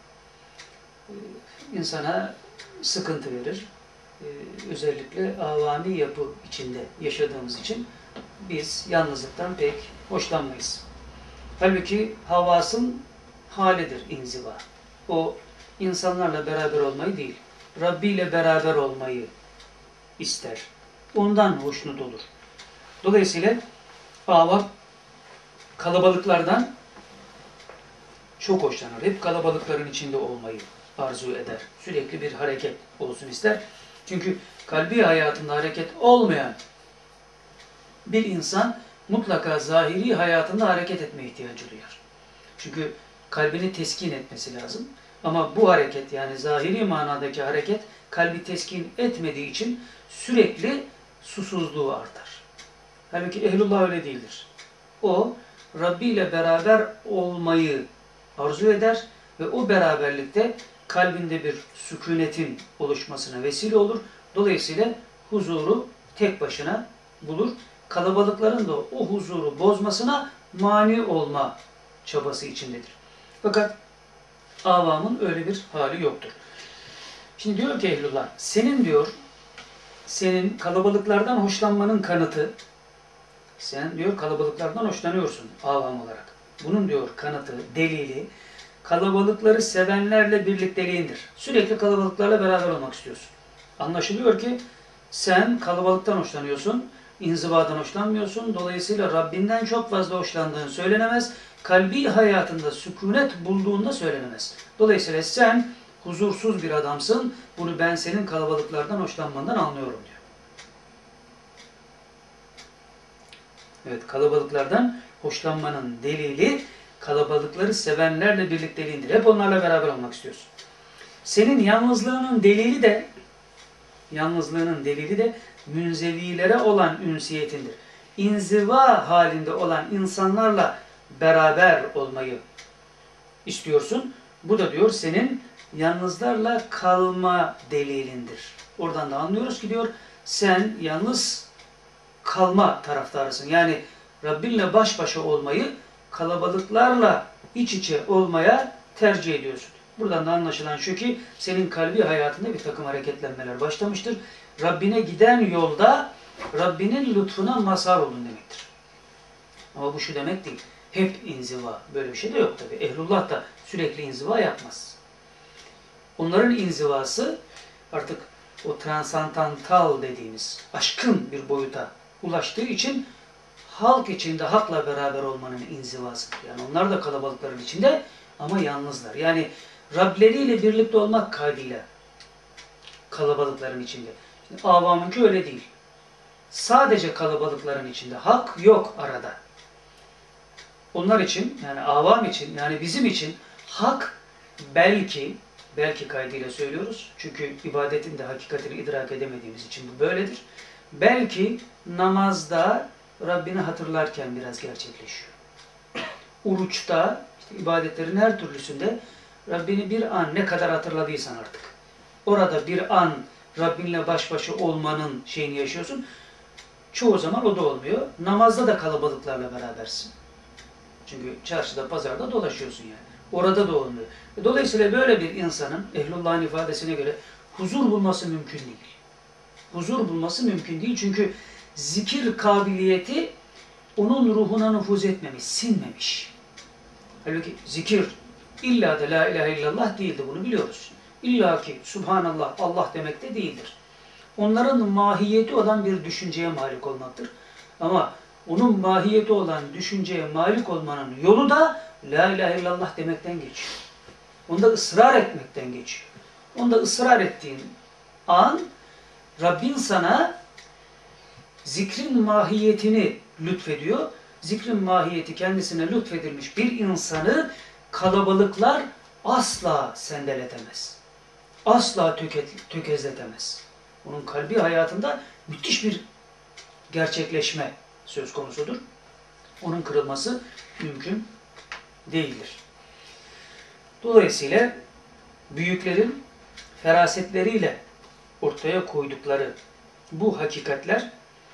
insana sıkıntı verir. Özellikle avami yapı içinde yaşadığımız için biz yalnızlıktan pek hoşlanmayız. Halbuki havasın halidir inziva. O insanlarla beraber olmayı değil, Rabbi ile beraber olmayı ister. Ondan hoşnut olur. Dolayısıyla hava kalabalıklardan çok hoşlanır. Hep kalabalıkların içinde olmayı arzu eder. Sürekli bir hareket olsun ister. Çünkü kalbi hayatında hareket olmayan bir insan mutlaka zahiri hayatında hareket etmeye ihtiyacı duyar. Çünkü kalbini teskin etmesi lazım. Ama bu hareket, yani zahiri manadaki hareket kalbi teskin etmediği için sürekli susuzluğu artar. Halbuki ehlullah öyle değildir. O Rabbi ile beraber olmayı arzu eder ve o beraberlikte kalbinde bir sükunetin oluşmasına vesile olur. Dolayısıyla huzuru tek başına bulur. Kalabalıkların da o huzuru bozmasına mani olma çabası içindedir. Fakat avamın öyle bir hali yoktur. Şimdi diyor ki ehlullah, senin diyor, senin kalabalıklardan hoşlanmanın kanıtı, sen diyor kalabalıklardan hoşlanıyorsun avam olarak. Bunun diyor kanıtı, delili, kalabalıkları sevenlerle birlikteliğindir. Sürekli kalabalıklarla beraber olmak istiyorsun. Anlaşılıyor ki sen kalabalıktan hoşlanıyorsun, inzivadan hoşlanmıyorsun. Dolayısıyla Rabbinden çok fazla hoşlandığın söylenemez. Kalbi hayatında sükunet bulduğunda söylenemez. Dolayısıyla sen huzursuz bir adamsın. Bunu ben senin kalabalıklardan hoşlanmandan anlıyorum diyor. Evet, kalabalıklardan hoşlanmanın delili kalabalıkları sevenlerle birlikteliğindir. Hep onlarla beraber olmak istiyorsun. Senin yalnızlığının delili de yalnızlığının delili de münzevilere olan ünsiyetindir. İnziva halinde olan insanlarla beraber olmayı istiyorsun. Bu da diyor senin yalnızlarla kalma delilindir. Oradan da anlıyoruz ki diyor sen yalnız kalma taraftarısın. Yani Rabbinle baş başa olmayı kalabalıklarla iç içe olmaya tercih ediyorsun. Buradan da anlaşılan şu ki senin kalbi hayatında bir takım hareketlenmeler başlamıştır. Rabbine giden yolda Rabbinin lütfuna mazhar olun demektir. Ama bu şu demek değil. Hep inziva. Böyle bir şey de yok tabi. Ehlullah da sürekli inziva yapmaz. Onların inzivası artık o transantantal dediğimiz aşkın bir boyuta ulaştığı için halk içinde hakla beraber olmanın inzivasıdır. Yani onlar da kalabalıkların içinde ama yalnızlar. Yani Rableriyle birlikte olmak kaydıyla kalabalıkların içinde. Şimdi avamınki öyle değil. Sadece kalabalıkların içinde. Hak yok arada. Onlar için, yani avam için, yani bizim için hak belki, belki kaydıyla söylüyoruz. Çünkü ibadetin de hakikatini idrak edemediğimiz için bu böyledir. Belki namazda Rabbini hatırlarken biraz gerçekleşiyor. Oruçta, işte ibadetlerin her türlüsünde Rabbini bir an ne kadar hatırladıysan artık. Orada bir an Rabbinle baş başa olmanın şeyini yaşıyorsun. Çoğu zaman o da olmuyor. Namazda da kalabalıklarla berabersin. Çünkü çarşıda, pazarda dolaşıyorsun yani. Orada da olmuyor. Dolayısıyla böyle bir insanın, Ehlullah'ın ifadesine göre huzur bulması mümkün değil. Huzur bulması mümkün değil. Çünkü zikir kabiliyeti onun ruhuna nüfuz etmemiş, sinmemiş. Halbuki zikir illa da la ilahe illallah değildir, bunu biliyoruz. İlla ki Subhanallah, Allah demek de değildir. Onların mahiyeti olan bir düşünceye malik olmaktır. Ama onun mahiyeti olan düşünceye malik olmanın yolu da la ilahe illallah demekten geçiyor. Onda ısrar etmekten geçiyor. Onda ısrar ettiğin an Rabbin sana zikrin mahiyetini lütfediyor. Zikrin mahiyeti kendisine lütfedilmiş bir insanı kalabalıklar asla sendeletemez. Asla töket, tökezletemez. Onun kalbi hayatında müthiş bir gerçekleşme söz konusudur. Onun kırılması mümkün değildir. Dolayısıyla büyüklerin ferasetleriyle ortaya koydukları bu hakikatler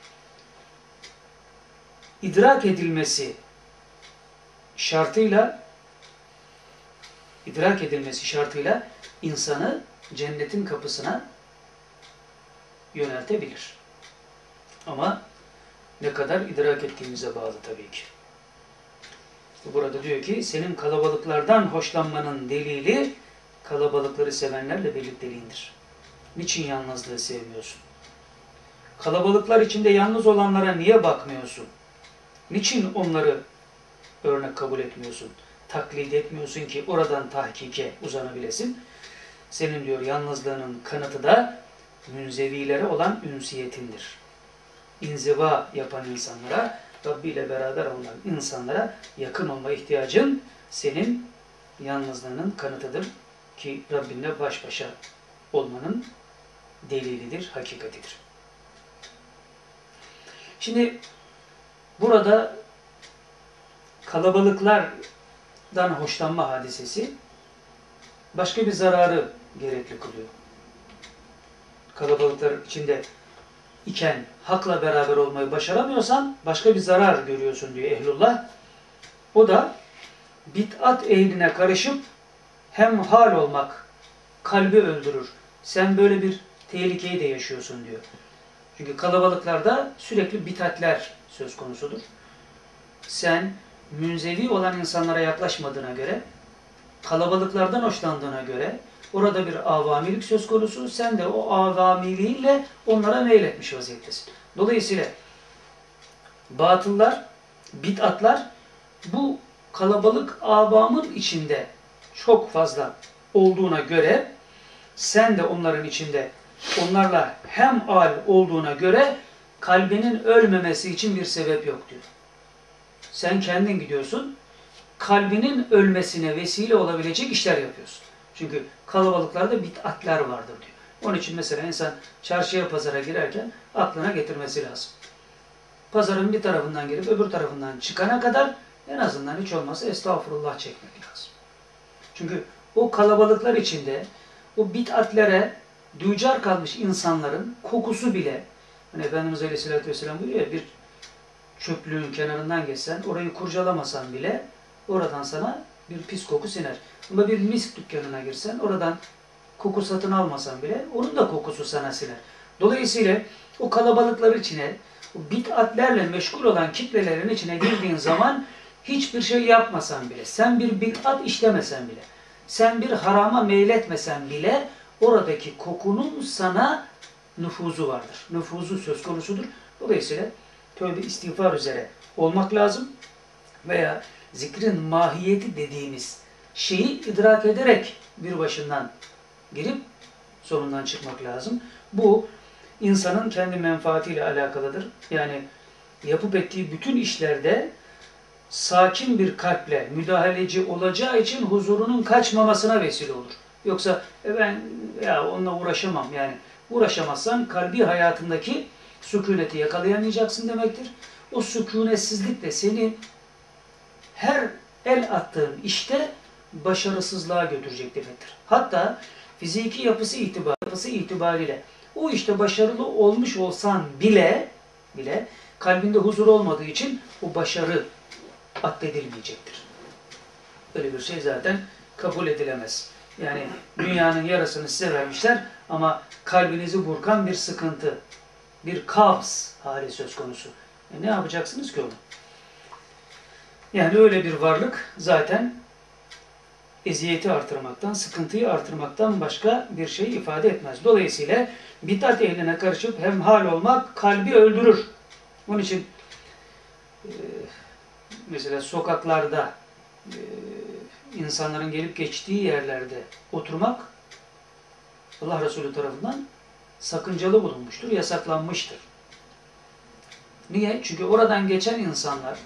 idrak edilmesi şartıyla idrak edilmesi şartıyla insanı cennetin kapısına yöneltebilir. Ama ne kadar idrak ettiğimize bağlı tabii ki. Burada diyor ki senin kalabalıklardan hoşlanmanın delili kalabalıkları sevenlerle birlikteliğindir. Niçin yalnızlığı sevmiyorsun? Kalabalıklar içinde yalnız olanlara niye bakmıyorsun? Niçin onları örnek kabul etmiyorsun? Taklit etmiyorsun ki oradan tahkike uzanabilesin. Senin diyor yalnızlığının kanıtı da münzevilere olan ünsiyetindir. İnziva yapan insanlara, Rabbi ile beraber olan insanlara yakın olma ihtiyacın senin yalnızlığının kanıtıdır ki Rabbinle baş başa olmanın delilidir, hakikatidir. Şimdi burada kalabalıklardan hoşlanma hadisesi başka bir zararı gerekli kılıyor. Kalabalıklar içinde iken hakla beraber olmayı başaramıyorsan başka bir zarar görüyorsun diyor Ehlullah. O da bid'at ehline karışıp hemhal olmak kalbi öldürür. Sen böyle bir tehlikeyi de yaşıyorsun diyor. Çünkü kalabalıklarda sürekli bid'atler söz konusudur. Sen münzevi olan insanlara yaklaşmadığına göre, kalabalıklardan hoşlandığına göre orada bir avamilik söz konusu. Sen de o avamiliğiyle onlara meyletmiş vaziyettesin. Dolayısıyla batıllar, bid'atlar bu kalabalık avamın içinde çok fazla olduğuna göre sen de onların içinde onlarla hemhal olduğuna göre kalbinin ölmemesi için bir sebep yok diyor. Sen kendin gidiyorsun, kalbinin ölmesine vesile olabilecek işler yapıyorsun. Çünkü kalabalıklarda bid'atler vardır diyor. Onun için mesela insan çarşıya, pazara girerken aklına getirmesi lazım. Pazarın bir tarafından girip öbür tarafından çıkana kadar en azından hiç olmazsa estağfurullah çekmek lazım. Çünkü o kalabalıklar içinde o bid'atlere düçar kalmış insanların kokusu bile, hani Efendimiz Aleyhisselatü Vesselam buyuruyor ya, bir çöplüğün kenarından geçsen, orayı kurcalamasan bile oradan sana bir pis koku siner. Ama bir misk dükkanına girsen, oradan koku satın almasan bile onun da kokusu sana siner. Dolayısıyla o kalabalıklar içine, o bid'atlerle meşgul olan kitlelerin içine girdiğin zaman hiçbir şey yapmasan bile, sen bir bid'at işlemesen bile, sen bir harama meyletmesen bile oradaki kokunun sana nüfuzu vardır. Nüfuzu söz konusudur. Dolayısıyla tövbe istiğfar üzere olmak lazım veya zikrin mahiyeti dediğimiz şeyi idrak ederek bir başından girip sonundan çıkmak lazım. Bu insanın kendi menfaatiyle alakalıdır. Yani yapıp ettiği bütün işlerde sakin bir kalple müdahaleci olacağı için huzurunun kaçmamasına vesile olur. Yoksa e ben ya onunla uğraşamam, yani uğraşamazsan kalbi hayatındaki sükuneti yakalayamayacaksın demektir. O sükunetsizlik de seni her el attığın işte başarısızlığa götürecek demektir. Hatta fiziki yapısı itibar, yapısı itibariyle o işte başarılı olmuş olsan bile bile kalbinde huzur olmadığı için o başarı addedilmeyecektir. Öyle bir şey zaten kabul edilemez. Yani dünyanın yarısını size vermişler ama kalbinizi burkan bir sıkıntı, bir kaos hali söz konusu. E ne yapacaksınız ki onu? Yani öyle bir varlık zaten eziyeti artırmaktan, sıkıntıyı artırmaktan başka bir şey ifade etmez. Dolayısıyla bid'at ehline karışıp hemhal olmak kalbi öldürür. Onun için e, mesela sokaklarda e, insanların gelip geçtiği yerlerde oturmak Allah Resulü tarafından sakıncalı bulunmuştur, yasaklanmıştır. Niye? Çünkü oradan geçen insanlar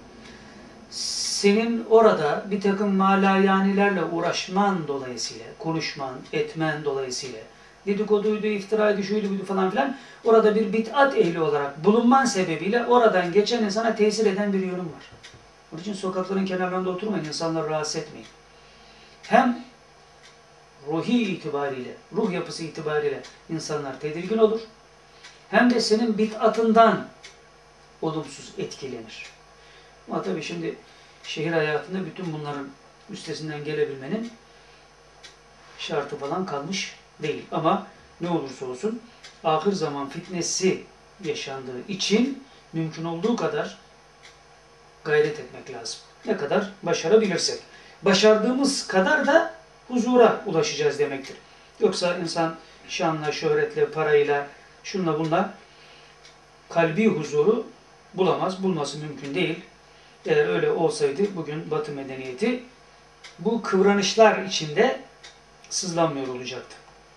senin orada bir takım malayanilerle uğraşman dolayısıyla, konuşman, etmen dolayısıyla, dedikoduydu, iftiraydı, şuydu, buydu falan filan, orada bir bid'at ehli olarak bulunman sebebiyle oradan geçen insana tesir eden bir yönüm var. Onun için sokakların kenarlarında oturmayın, insanları rahatsız etmeyin. Hem ruhi itibariyle, ruh yapısı itibariyle insanlar tedirgin olur, hem de senin bid'atından olumsuz etkilenir. Ama tabii şimdi şehir hayatında bütün bunların üstesinden gelebilmenin şartı falan kalmış değil. Ama ne olursa olsun ahir zaman fitnesi yaşandığı için mümkün olduğu kadar gayret etmek lazım. Ne kadar başarabilirsek. Başardığımız kadar da huzura ulaşacağız demektir. Yoksa insan şanla, şöhretle, parayla, şunla bunla kalbi huzuru bulamaz. Bulması mümkün değil. Eğer öyle olsaydı bugün Batı medeniyeti bu kıvranışlar içinde sızlanmıyor olacaktı.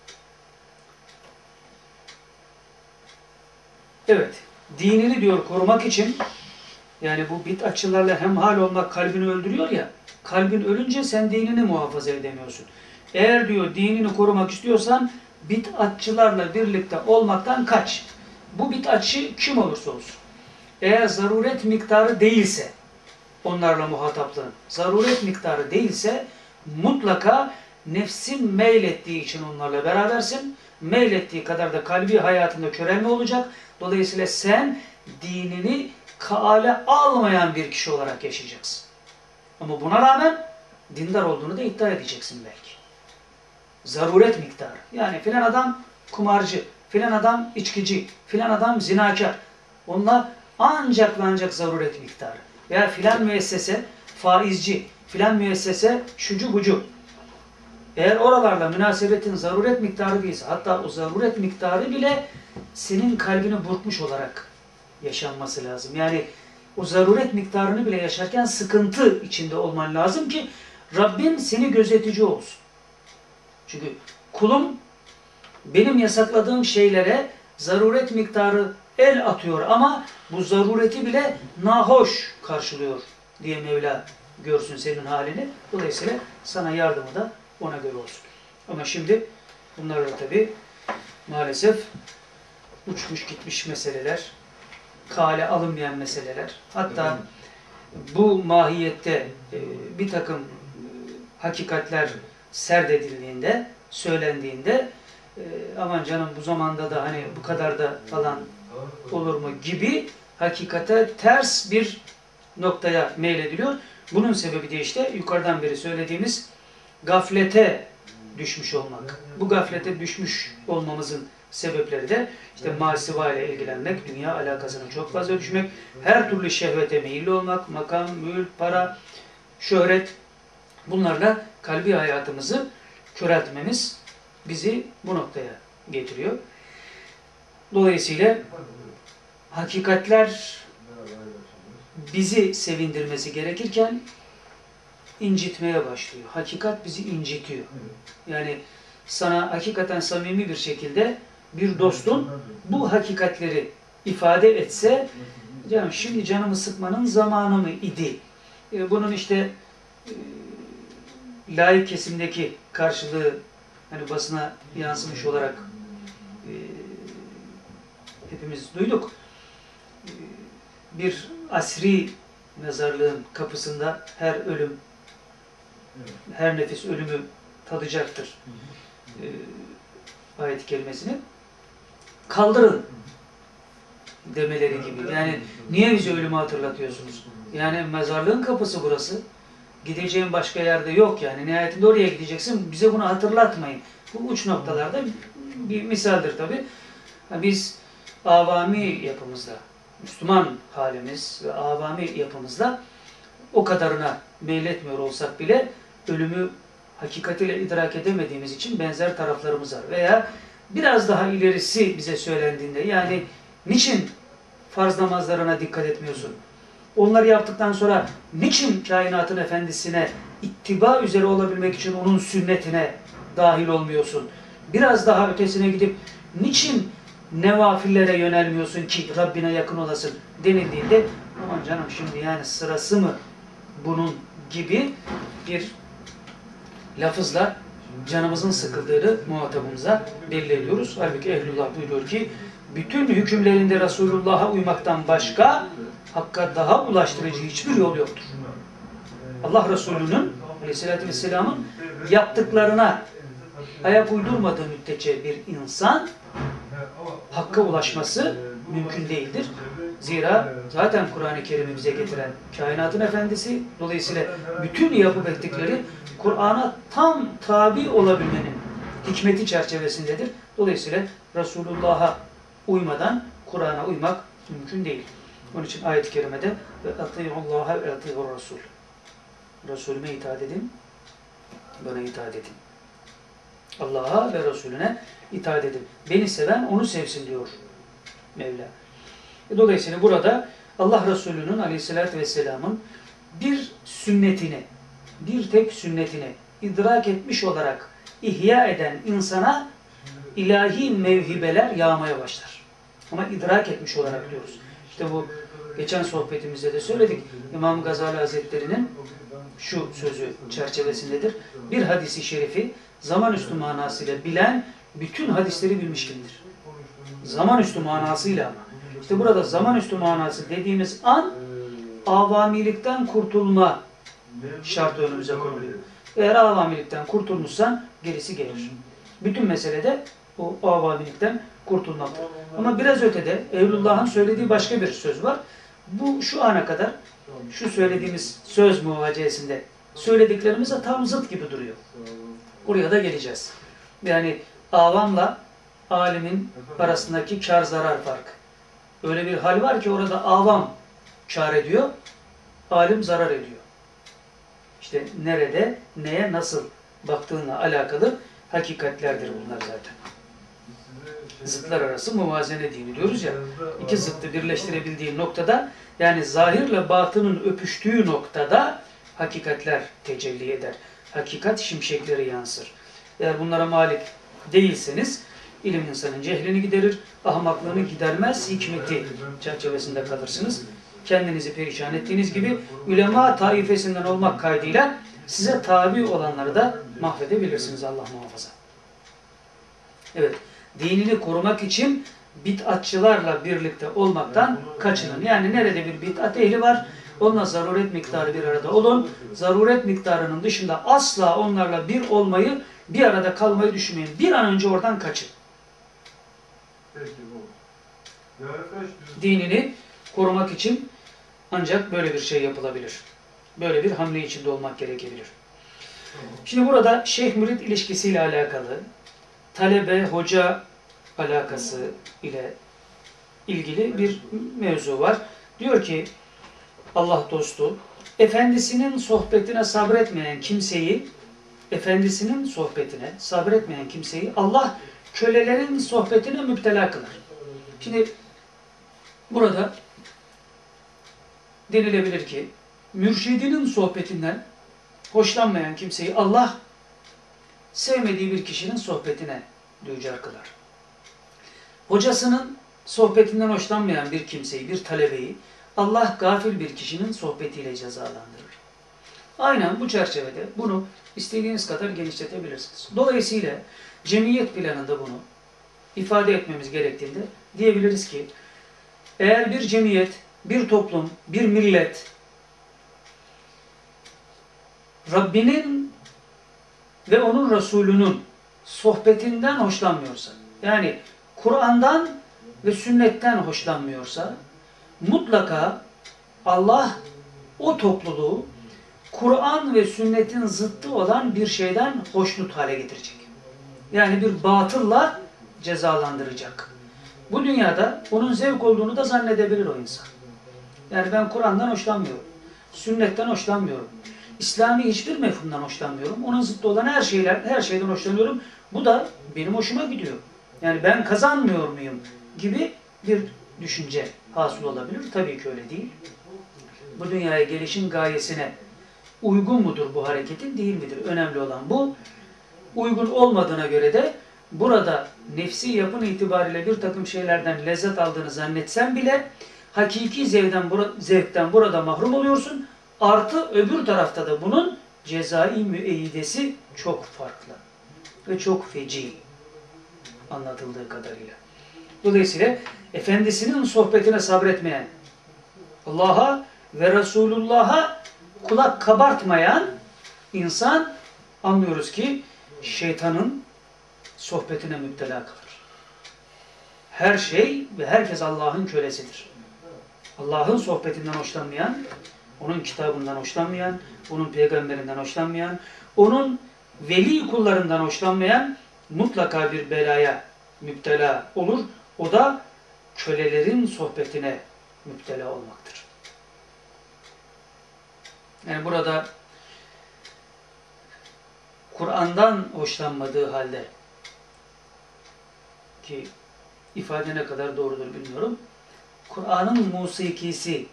Evet, dinini diyor korumak için, yani bu bid'atçılarla hemhal olmak kalbini öldürüyor ya, kalbin ölünce sen dinini muhafaza edemiyorsun. Eğer diyor dinini korumak istiyorsan bid'atçılarla birlikte olmaktan kaç. Bu bid'atçı kim olursa olsun. Eğer zaruret miktarı değilse, onlarla muhataplığın zaruret miktarı değilse mutlaka nefsin meylettiği için onlarla berabersin. Meylettiği kadar da kalbi hayatında körelme olacak. Dolayısıyla sen dinini kale almayan bir kişi olarak yaşayacaksın. Ama buna rağmen dindar olduğunu da iddia edeceksin belki. Zaruret miktarı. Yani filan adam kumarcı, filan adam içkici, filan adam zinakar. Onlar ancak ve ancak zaruret miktarı. Veya filan müessese faizci, filan müessese şucu bucu. Eğer oralarla münasebetin zaruret miktarı değilse, hatta o zaruret miktarı bile senin kalbini burkmuş olarak yaşanması lazım. Yani o zaruret miktarını bile yaşarken sıkıntı içinde olman lazım ki Rabbin seni gözetici olsun. Çünkü kulum benim yasakladığım şeylere zaruret miktarı el atıyor ama bu zarureti bile nahoş karşılıyor diye Mevla görsün senin halini. Dolayısıyla sana yardımı da ona göre olsun. Ama şimdi bunlar da tabii maalesef uçmuş gitmiş meseleler, kale alınmayan meseleler. Hatta bu mahiyette bir takım hakikatler serdedildiğinde, söylendiğinde aman canım bu zamanda da hani bu kadar da falan olur mu gibi hakikate ters bir noktaya meylediliyor. Bunun sebebi de işte yukarıdan beri söylediğimiz gaflete düşmüş olmak. Bu gaflete düşmüş olmamızın sebepleri de işte masiva ile ilgilenmek, dünya alakasına çok fazla düşmek, her türlü şehvete meyilli olmak, makam, mülk, para, şöhret, bunlarla kalbi hayatımızı köreltmemiz bizi bu noktaya getiriyor. Dolayısıyla hakikatler bizi sevindirmesi gerekirken incitmeye başlıyor. Hakikat bizi incitiyor. Yani sana hakikaten samimi bir şekilde bir dostun bu hakikatleri ifade etse, canım şimdi canımı sıkmanın zamanı mı idi? Bunun işte laik kesimdeki karşılığı hani basına yansımış olarak e, hepimiz duyduk. E, bir asri mezarlığın kapısında her ölüm, her nefis ölümü tadacaktır e, ayet-i kerimesini kaldırın demeleri gibi. Yani niye bize ölümü hatırlatıyorsunuz? Yani mezarlığın kapısı burası. Gideceğin başka yerde yok yani. Nihayetinde oraya gideceksin. Bize bunu hatırlatmayın. Bu uç noktalarda bir misaldir tabi. Biz avami yapımızda, Müslüman halimiz ve avami yapımızda o kadarına meyletmiyor olsak bile ölümü hakikatiyle idrak edemediğimiz için benzer taraflarımız var. Veya biraz daha ilerisi bize söylendiğinde yani niçin farz namazlarına dikkat etmiyorsun? Onları yaptıktan sonra niçin kainatın efendisine ittiba üzere olabilmek için onun sünnetine dahil olmuyorsun? Biraz daha ötesine gidip niçin nevafillere yönelmiyorsun ki Rabbine yakın olasın denildiğinde aman canım şimdi yani sırası mı bunun gibi bir lafızla canımızın sıkıldığını muhatabımıza belli ediyoruz. Halbuki Ehlullah buyuruyor ki bütün hükümlerinde Resulullah'a uymaktan başka Hakk'a daha ulaştırıcı hiçbir yol yoktur. Allah Resulü'nün Aleyhisselatü Vesselam'ın yaptıklarına ayak uydurmadığı müddetçe bir insan Hakk'a ulaşması mümkün değildir. Zira zaten Kur'an-ı Kerim'i bize getiren kainatın efendisi, dolayısıyla bütün yapıp ettikleri Kur'an'a tam tabi olabilmenin hikmeti çerçevesindedir. Dolayısıyla Resulullah'a uymadan Kur'an'a uymak mümkün değil. Onun için ayet-i kerimede ve atî'ullâhe ve atî'ur Resul. Resulüme itaat edin, bana itaat edin. Allah'a ve Resulüne itaat edin. Beni seven onu sevsin diyor Mevla. Dolayısıyla burada Allah Resulü'nün Aleyhisselatü Vesselam'ın bir sünnetini, bir tek sünnetini idrak etmiş olarak ihya eden insana ilahi mevhibeler yağmaya başlar. Ama idrak etmiş olarak diyoruz. İşte bu geçen sohbetimizde de söyledik. İmam Gazali Hazretleri'nin şu sözü çerçevesindedir. Bir hadisi şerifi zaman üstü manasıyla bilen bütün hadisleri bilmiş kimdir? Zaman üstü manasıyla ama. İşte burada zaman üstü manası dediğimiz an avamilikten kurtulma şartı önümüze konuluyor. Eğer avamilikten kurtulmuşsan gerisi gelir. Bütün mesele de o avamilikten kurtulmaktır. Ama biraz ötede Evlullah'ın söylediği başka bir söz var. Bu şu ana kadar şu söylediğimiz söz muvaciyesinde söylediklerimize tam zıt gibi duruyor. Oraya da geleceğiz. Yani avamla alimin arasındaki kar zarar farkı. Öyle bir hal var ki orada avam kar ediyor, alim zarar ediyor. İşte nerede, neye, nasıl baktığına alakalı hakikatlerdir bunlar zaten. Zıtlar arası muvazene dini diyoruz ya. İki zıttı birleştirebildiği noktada yani zahirle batının öpüştüğü noktada hakikatler tecelli eder. Hakikat şimşekleri yansır. Eğer bunlara malik değilseniz ilim insanın cehlini giderir, ahmaklığını gidermez, hikmeti çerçevesinde kalırsınız. Kendinizi perişan ettiğiniz gibi ulema taifesinden olmak kaydıyla size tabi olanları da mahvedebilirsiniz Allah muhafaza. Evet, dinini korumak için bid'atçılarla birlikte olmaktan kaçının. Yani nerede bir bid'at ehli var, onunla zaruret miktarı bir arada olun. Zaruret miktarının dışında asla onlarla bir olmayı, bir arada kalmayı düşünmeyin. Bir an önce oradan kaçın. Dinini korumak için ancak böyle bir şey yapılabilir. Böyle bir hamle içinde olmak gerekebilir. Şimdi burada şeyh-mürit ilişkisiyle alakalı, talebe-hoca alakası ile ilgili bir mevzu var. Diyor ki Allah dostu, efendisinin sohbetine sabretmeyen kimseyi, efendisinin sohbetine sabretmeyen kimseyi Allah kölelerin sohbetine müptela kılar. Şimdi burada denilebilir ki mürşidinin sohbetinden hoşlanmayan kimseyi Allah sevmediği bir kişinin sohbetine düçar kılar. Hocasının sohbetinden hoşlanmayan bir kimseyi, bir talebeyi Allah gafil bir kişinin sohbetiyle cezalandırır. Aynen bu çerçevede bunu istediğiniz kadar genişletebilirsiniz. Dolayısıyla cemiyet planında bunu ifade etmemiz gerektiğinde diyebiliriz ki eğer bir cemiyet, bir toplum, bir millet Rabbinin ve onun Resulünün sohbetinden hoşlanmıyorsa, yani Kur'an'dan ve sünnetten hoşlanmıyorsa, mutlaka Allah o topluluğu Kur'an ve sünnetin zıttı olan bir şeyden hoşnut hale getirecek. Yani bir batılla cezalandıracak. Bu dünyada onun zevk olduğunu da zannedebilir o insan. Yani ben Kur'an'dan hoşlanmıyorum. Sünnetten hoşlanmıyorum. İslami hiçbir mefhumdan hoşlanmıyorum. Onun zıttı olan her şeyler, her şeyden hoşlanıyorum. Bu da benim hoşuma gidiyor. Yani ben kazanmıyor muyum gibi bir düşünce hasıl olabilir. Tabii ki öyle değil. Bu dünyaya gelişin gayesine uygun mudur bu hareketin, değil midir? Önemli olan bu. Uygun olmadığına göre de burada nefsi yapın itibariyle bir takım şeylerden lezzet aldığını zannetsen bile hakiki zevkten, zevkten burada mahrum oluyorsun. Artı öbür tarafta da bunun cezai müeyyidesi çok farklı ve çok feci anlatıldığı kadarıyla. Dolayısıyla efendisinin sohbetine sabretmeyen, Allah'a ve Resulullah'a kulak kabartmayan insan anlıyoruz ki şeytanın sohbetine müptela kalır. Her şey ve herkes Allah'ın kölesidir. Allah'ın sohbetinden hoşlanmayan, onun kitabından hoşlanmayan, onun peygamberinden hoşlanmayan, onun veli kullarından hoşlanmayan mutlaka bir belaya müptela olur. O da kölelerin sohbetine müptela olmaktır. Yani burada Kur'an'dan hoşlanmadığı halde, ki ifade ne kadar doğrudur bilmiyorum, Kur'an'ın musikisi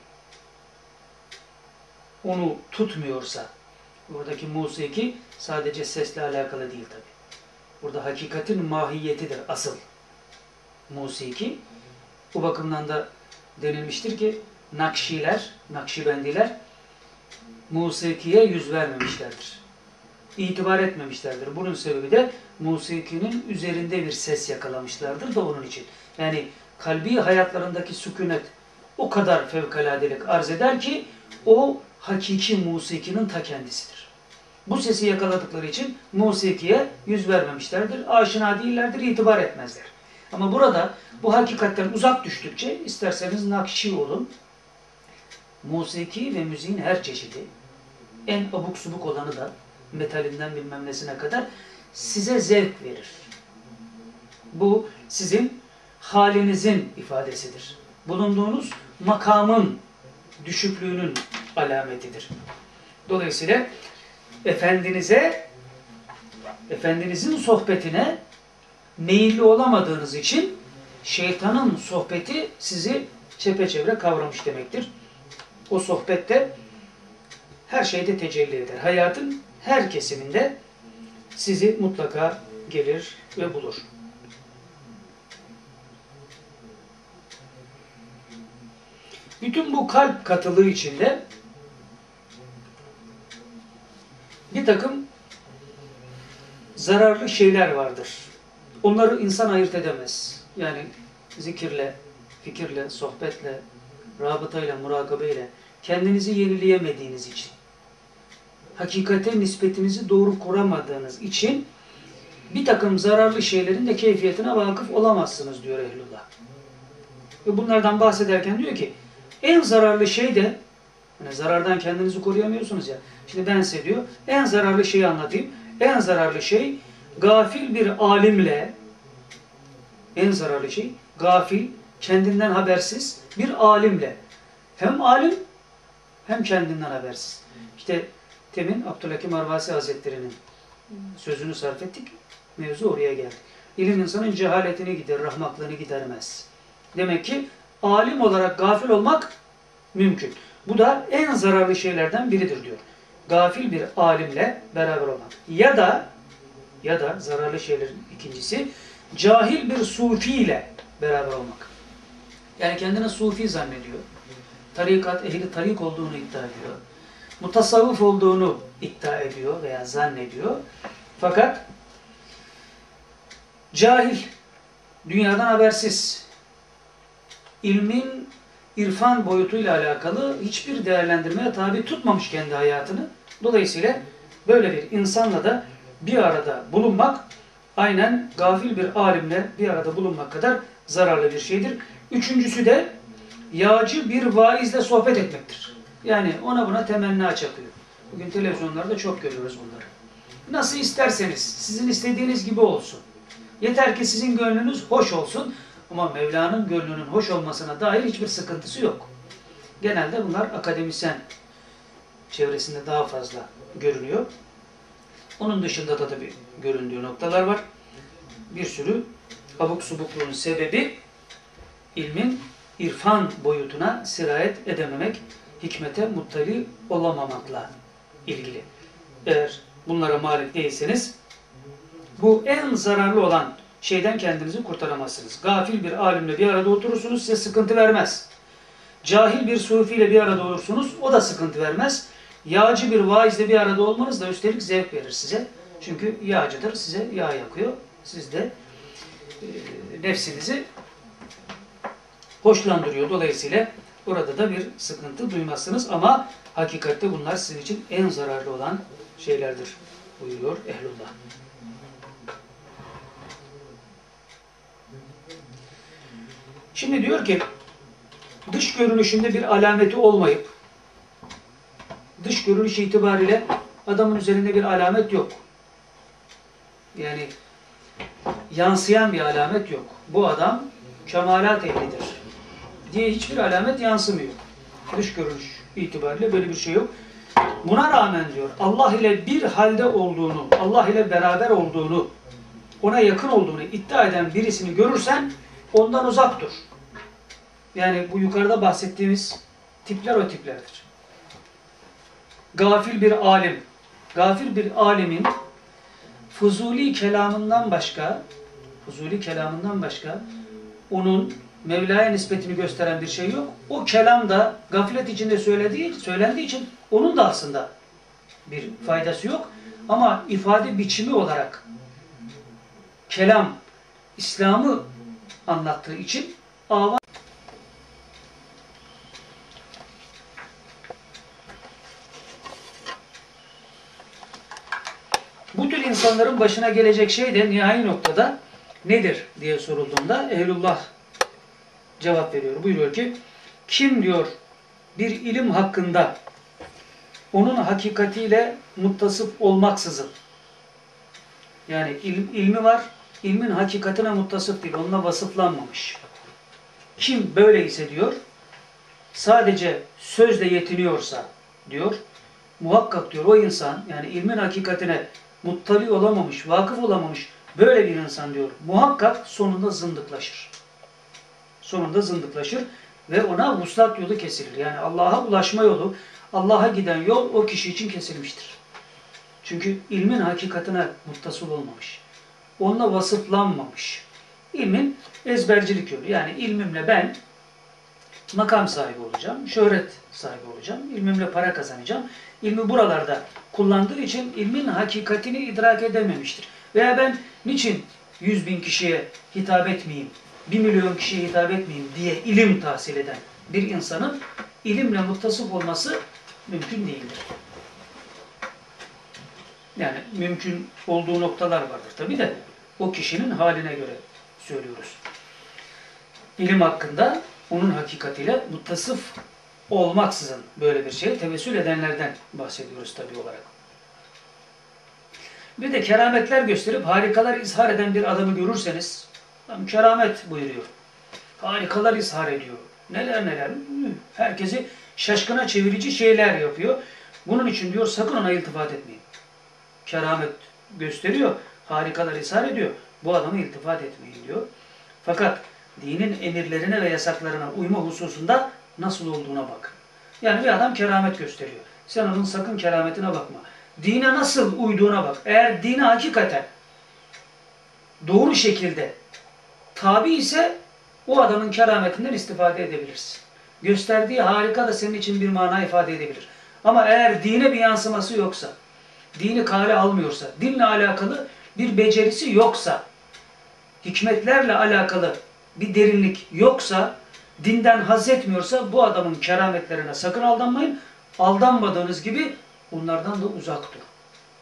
onu tutmuyorsa, buradaki musiki sadece sesle alakalı değil tabi. Burada hakikatin mahiyetidir asıl musiki. Bu bakımdan da denilmiştir ki Nakşiler, Nakşibendiler musikiye yüz vermemişlerdir. İtibar etmemişlerdir. Bunun sebebi de musikinin üzerinde bir ses yakalamışlardır da onun için. Yani kalbi hayatlarındaki sükunet o kadar fevkaladelik arz eder ki o hakiki musikinin ta kendisidir. Bu sesi yakaladıkları için musikiye yüz vermemişlerdir. Aşina değillerdir, itibar etmezler. Ama burada bu hakikatten uzak düştükçe isterseniz Nakşi olun. Musiki ve müziğin her çeşidi, en abuk subuk olanı da metalinden bilmem nesine kadar size zevk verir. Bu sizin halinizin ifadesidir. Bulunduğunuz makamın düşüklüğünün alametidir. Dolayısıyla Efendiniz'e, Efendiniz'in sohbetine meyilli olamadığınız için şeytanın sohbeti sizi çepeçevre kavramış demektir. O sohbette her şeyde tecelli eder. Hayatın her kesiminde sizi mutlaka gelir ve bulur. Bütün bu kalp katılığı içinde bir takım zararlı şeyler vardır. Onları insan ayırt edemez. Yani zikirle, fikirle, sohbetle, rabıtayla, murakabeyle kendinizi yenileyemediğiniz için, hakikate nispetinizi doğru kuramadığınız için bir takım zararlı şeylerin de keyfiyetine vakıf olamazsınız diyor Ehlullah. Ve bunlardan bahsederken diyor ki en zararlı şey de, hani zarardan kendinizi koruyamıyorsunuz ya, şimdi ben size diyor en zararlı şeyi anlatayım. En zararlı şey gafil bir alimle, en zararlı şey gafil, kendinden habersiz bir alimle, hem alim hem kendinden habersiz. İşte temin Abdülhakim Arvasi Hazretleri'nin sözünü sarf ettik, mevzu oraya geldi. İlim insanın cehaletini giderir, rahmaklığını gidermez. Demek ki alim olarak gafil olmak mümkün. Bu da en zararlı şeylerden biridir diyor. Gafil bir alimle beraber olmak. Ya da ya da zararlı şeylerin ikincisi cahil bir sufiyle beraber olmak. Yani kendine sufi zannediyor. Tarikat ehli tarik olduğunu iddia ediyor. Mutasavvıf olduğunu iddia ediyor veya zannediyor. Fakat cahil, dünyadan habersiz, ilmin irfan boyutuyla alakalı hiçbir değerlendirmeye tabi tutmamış kendi hayatını. Dolayısıyla Böyle bir insanla da bir arada bulunmak aynen gafil bir alimle bir arada bulunmak kadar zararlı bir şeydir. Üçüncüsü de yağcı bir vaizle sohbet etmektir. Yani ona buna temenna çakıyor. Bugün televizyonlarda çok görüyoruz bunları. Nasıl isterseniz, sizin istediğiniz gibi olsun. Yeter ki sizin gönlünüz hoş olsun. Ama Mevla'nın gönlünün hoş olmasına dair hiçbir sıkıntısı yok. Genelde bunlar akademisyen çevresinde daha fazla görünüyor. Onun dışında da tabii göründüğü noktalar var. Bir sürü abuk subukluğun sebebi ilmin irfan boyutuna sirayet edememek, hikmete muttali olamamakla ilgili. Eğer bunlara malik değilseniz bu en zararlı olan şeyden kendinizi kurtaramazsınız. Gafil bir alimle bir arada oturursunuz, size sıkıntı vermez. Cahil bir sufiyle bir arada olursunuz, o da sıkıntı vermez. Yağcı bir vaizle bir arada olmanız da üstelik zevk verir size. Çünkü yağcıdır, size yağ yakıyor. Siz de e, nefsinizi hoşlandırıyor. Dolayısıyla orada da bir sıkıntı duymazsınız ama hakikatte bunlar sizin için en zararlı olan şeylerdir buyuruyor ehlullah. Şimdi diyor ki dış görünüşünde bir alameti olmayıp dış görünüş itibariyle adamın üzerinde bir alamet yok. Yani yansıyan bir alamet yok. Bu adam kemalat ehlidir diye hiçbir alamet yansımıyor. Dış görünüş itibariyle böyle bir şey yok. Buna rağmen diyor Allah ile bir halde olduğunu, Allah ile beraber olduğunu, ona yakın olduğunu iddia eden birisini görürsen ondan uzak dur. Yani bu yukarıda bahsettiğimiz tipler o tiplerdir. Gafil bir alim, gafil bir alimin fuzuli kelamından başka, fuzuli kelamından başka onun Mevla'ya nispetini gösteren bir şey yok. O kelam da gaflet içinde söylediği, söylendiği için onun da aslında bir faydası yok. Ama ifade biçimi olarak kelam İslam'ı anlattığı için ava bu tür insanların başına gelecek şey de nihai noktada nedir diye sorulduğunda ehlullah cevap veriyor. Buyuruyor ki kim diyor bir ilim hakkında onun hakikatiyle muttasıf olmaksızın yani il, ilmi var, ilmin hakikatine muttasıf değil, onunla vasıflanmamış. Kim böyleyse diyor sadece sözle yetiniyorsa diyor muhakkak diyor o insan yani ilmin hakikatine muttali olamamış, vakıf olamamış böyle bir insan diyor muhakkak sonunda zındıklaşır. Sonunda zındıklaşır ve ona vuslat yolu kesilir. Yani Allah'a ulaşma yolu, Allah'a giden yol o kişi için kesilmiştir. Çünkü ilmin hakikatine muttasıl olmamış. Onunla vasıflanmamış. İlmin ezbercilik yolu. Yani ilmimle ben makam sahibi olacağım, şöhret sahibi olacağım, ilmimle para kazanacağım. İlmi buralarda kullandığı için ilmin hakikatini idrak edememiştir. Veya ben niçin yüz bin kişiye hitap etmeyeyim, bir milyon kişiye hitap etmeyeyim diye ilim tahsil eden bir insanın ilimle muttasıf olması mümkün değildir. Yani mümkün olduğu noktalar vardır tabi de o kişinin haline göre söylüyoruz. İlim hakkında onun hakikatiyle muttasıf olmaksızın böyle bir şeye tevessül edenlerden bahsediyoruz tabi olarak. Bir de kerametler gösterip harikalar izhar eden bir adamı görürseniz keramet buyuruyor. Harikalar izhar ediyor. Neler neler. Herkesi şaşkına çevirici şeyler yapıyor. Bunun için diyor sakın ona iltifat etmeyin. Keramet gösteriyor. Harikalar izhar ediyor. Bu adama iltifat etmeyin diyor. Fakat dinin emirlerine ve yasaklarına uyma hususunda nasıl olduğuna bak. Yani bir adam keramet gösteriyor. Sen onun sakın kerametine bakma. Dine nasıl uyduğuna bak. Eğer dine hakikaten doğru şekilde tabi ise o adamın kerametinden istifade edebilirsin. Gösterdiği harika da senin için bir mana ifade edebilir. Ama eğer dine bir yansıması yoksa, dini kale almıyorsa, dinle alakalı bir becerisi yoksa, hikmetlerle alakalı bir derinlik yoksa, dinden haz etmiyorsa bu adamın kerametlerine sakın aldanmayın. Aldanmadığınız gibi onlardan da uzak durun.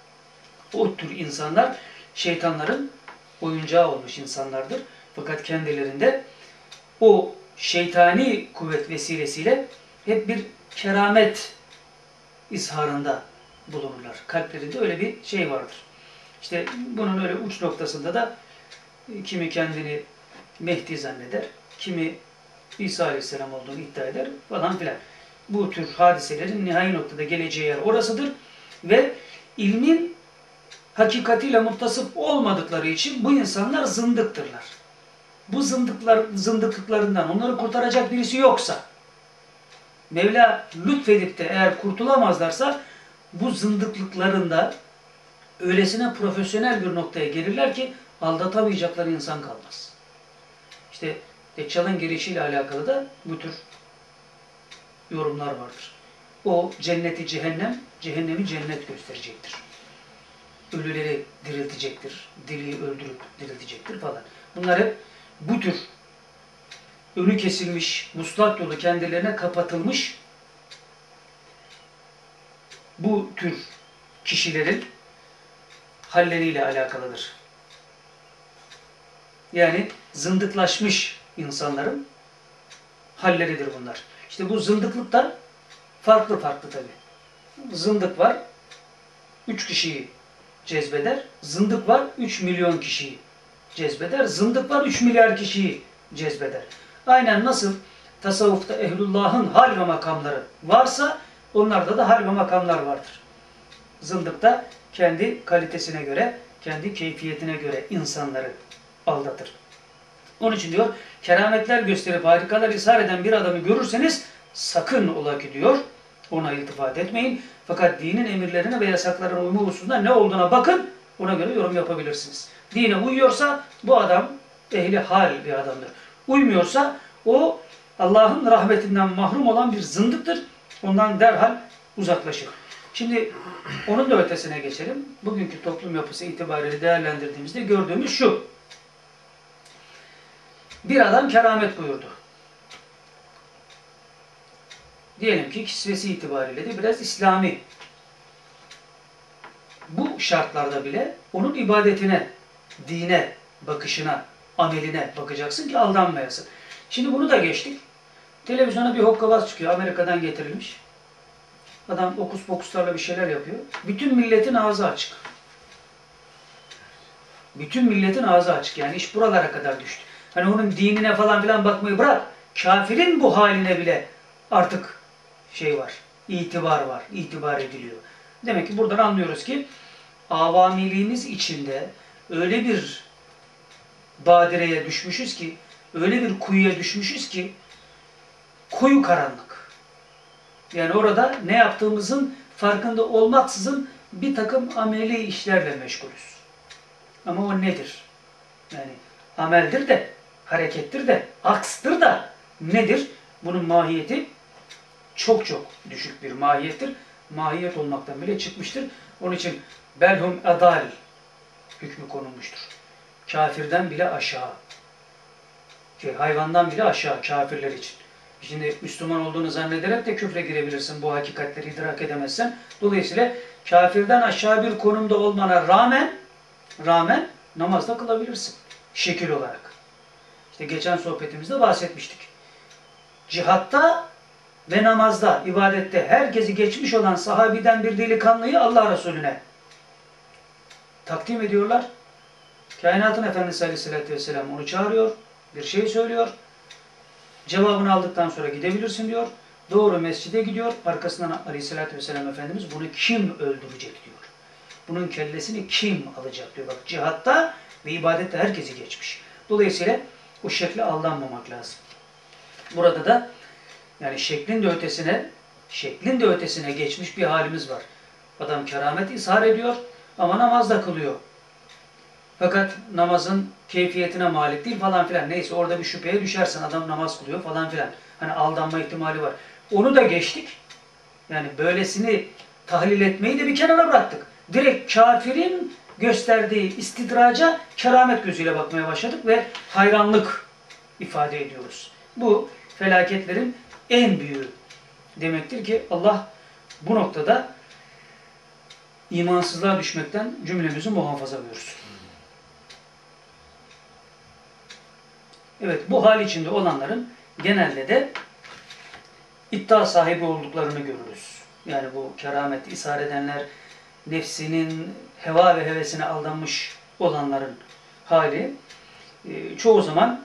O tür insanlar şeytanların oyuncağı olmuş insanlardır. Fakat kendilerinde o şeytani kuvvet vesilesiyle hep bir keramet izharında bulunurlar. Kalplerinde öyle bir şey vardır. İşte bunun öyle uç noktasında da kimi kendini Mehdi zanneder, kimi İsa Aleyhisselam olduğunu iddia eder falan filan. Bu tür hadiselerin nihai noktada geleceği yer orasıdır ve ilmin hakikatiyle muttasıf olmadıkları için bu insanlar zındıktırlar. Bu zındıklar, zındıklıklarından onları kurtaracak birisi yoksa, Mevla lütfedip de eğer kurtulamazlarsa bu zındıklıklarında öylesine profesyonel bir noktaya gelirler ki aldatamayacakları insan kalmaz. İşte Deccal'ın gelişiyle alakalı da bu tür yorumlar vardır. O cenneti cehennem, cehennemi cennet gösterecektir. Ölüleri diriltecektir, diriyi öldürüp diriltecektir falan. Bunlar hep bu tür önü kesilmiş, muslat yolu kendilerine kapatılmış bu tür kişilerin halleriyle alakalıdır. Yani zındıklaşmış insanların halleridir bunlar. İşte bu zındıklıklar farklı farklı tabii. Zındık var, üç kişiyi cezbeder. Zındık var, üç milyon kişiyi cezbeder. Zındık var, üç milyar kişiyi cezbeder. Aynen nasıl tasavvufta ehlullahın hal ve makamları varsa onlarda da hal ve makamlar vardır. Zındıkta kendi kalitesine göre, kendi keyfiyetine göre insanları aldatır. Onun için diyor, kerametler gösterip harikalar ishar eden bir adamı görürseniz sakın ola ki diyor, ona iltifat etmeyin. Fakat dinin emirlerine ve yasaklarına uyma hususunda ne olduğuna bakın, ona göre yorum yapabilirsiniz. Dine uyuyorsa bu adam ehli hal bir adamdır. Uymuyorsa o Allah'ın rahmetinden mahrum olan bir zındıktır. Ondan derhal uzaklaşır. Şimdi onun da ötesine geçelim. Bugünkü toplum yapısı itibariyle değerlendirdiğimizde gördüğümüz şu. Bir adam keramet buyurdu. Diyelim ki kisvesi itibariyle de biraz İslami. Bu şartlarda bile onun ibadetine, dine, bakışına, ameline bakacaksın ki aldanmayasın. Şimdi bunu da geçtik. Televizyona bir hokkabaz çıkıyor. Amerika'dan getirilmiş. Adam okus pokuslarla bir şeyler yapıyor. Bütün milletin ağzı açık. Bütün milletin ağzı açık. Yani iş buralara kadar düştü. Hani onun dinine falan filan bakmayı bırak. Kafirin bu haline bile artık şey var. İtibar var. İtibar ediliyor. Demek ki buradan anlıyoruz ki avamiliğimiz içinde öyle bir badireye düşmüşüz ki, öyle bir kuyuya düşmüşüz ki koyu karanlık. Yani orada ne yaptığımızın farkında olmaksızın bir takım ameli işlerle meşgulüz. Ama o nedir? Yani ameldir de, harekettir de, akstır da nedir? Bunun mahiyeti çok çok düşük bir mahiyettir. Mahiyet olmaktan bile çıkmıştır. Onun için belhum edal hükmü konulmuştur. Kafirden bile aşağı. Şey, hayvandan bile aşağı kafirler için. Şimdi Müslüman olduğunu zannederek de küfre girebilirsin bu hakikatleri idrak edemezsen. Dolayısıyla kafirden aşağı bir konumda olmana rağmen rağmen namazda kılabilirsin. Şekil olarak. İşte geçen sohbetimizde bahsetmiştik. Cihatta ve namazda, ibadette herkesi geçmiş olan sahabiden bir delikanlıyı Allah Resulüne takdim ediyorlar. Kainatın Efendisi Aleyhisselatü Vesselam onu çağırıyor. Bir şey söylüyor. Cevabını aldıktan sonra gidebilirsin diyor. Doğru mescide gidiyor. Arkasından Aleyhisselatü Vesselam Efendimiz bunu kim öldürecek diyor. Bunun kellesini kim alacak diyor. Bak cihatta ve ibadette herkesi geçmiş. Dolayısıyla o şekle aldanmamak lazım. Burada da yani şeklin de ötesine şeklin de ötesine geçmiş bir halimiz var. Adam keramet ishar ediyor ama namaz da kılıyor. Fakat namazın keyfiyetine malik değil falan filan. Neyse orada bir şüpheye düşersen adam namaz kılıyor falan filan. Hani aldanma ihtimali var. Onu da geçtik. Yani böylesini tahlil etmeyi de bir kenara bıraktık. Direkt kafirin gösterdiği istidraca keramet gözüyle bakmaya başladık ve hayranlık ifade ediyoruz. Bu felaketlerin en büyüğü demektir ki Allah bu noktada imansızlığa düşmekten cümlemizi muhafaza buyursun. Evet, bu hal içinde olanların genelde de iddia sahibi olduklarını görürüz. Yani bu keramet ishar edenler, nefsinin heva ve hevesine aldanmış olanların hali e, çoğu zaman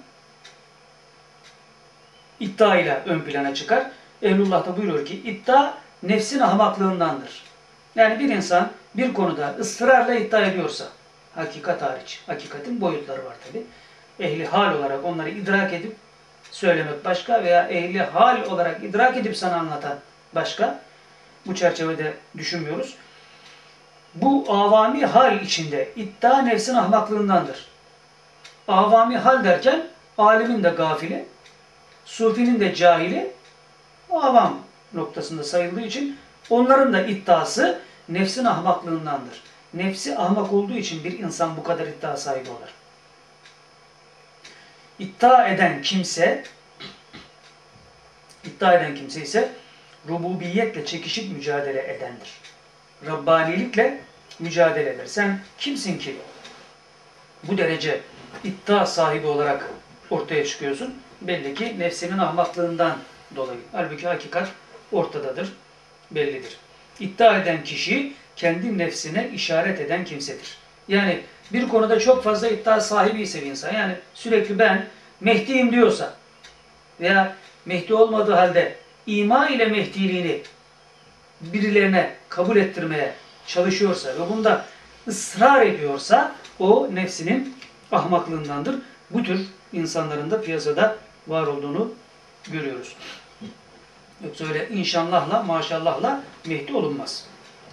iddia ile ön plana çıkar. Ehlullah da buyuruyor ki iddia nefsin ahmaklığındandır. Yani bir insan bir konuda ısrarla iddia ediyorsa, hakikat hariç, hakikatin boyutları var tabi. Ehli hal olarak onları idrak edip söylemek başka veya ehli hal olarak idrak edip sana anlatan başka. Bu çerçevede düşünmüyoruz. Bu avami hal içinde iddia nefsin ahmaklığındandır. Avami hal derken alimin de gafili, sufinin de cahili, avam noktasında sayıldığı için onların da iddiası nefsin ahmaklığındandır. Nefsi ahmak olduğu için bir insan bu kadar iddia sahibi olur. İddia eden kimse, iddia eden kimse ise rububiyetle çekişip mücadele edendir. Rabbanilikle mücadele eder. Sen kimsin ki bu derece iddia sahibi olarak ortaya çıkıyorsun? Belli ki nefsinin ahmaklığından dolayı. Halbuki hakikat ortadadır, bellidir. İddia eden kişi kendi nefsine işaret eden kimsedir. Yani bir konuda çok fazla iddia sahibi ise bir insan, yani sürekli ben Mehdi'yim diyorsa veya Mehdi olmadığı halde ima ile Mehdiliğini birilerine kabul ettirmeye çalışıyorsa ve bunda ısrar ediyorsa o nefsinin ahmaklığındandır. Bu tür insanların da piyasada var olduğunu görüyoruz. Yoksa öyle inşallahla, maşallahla Mehdi olunmaz.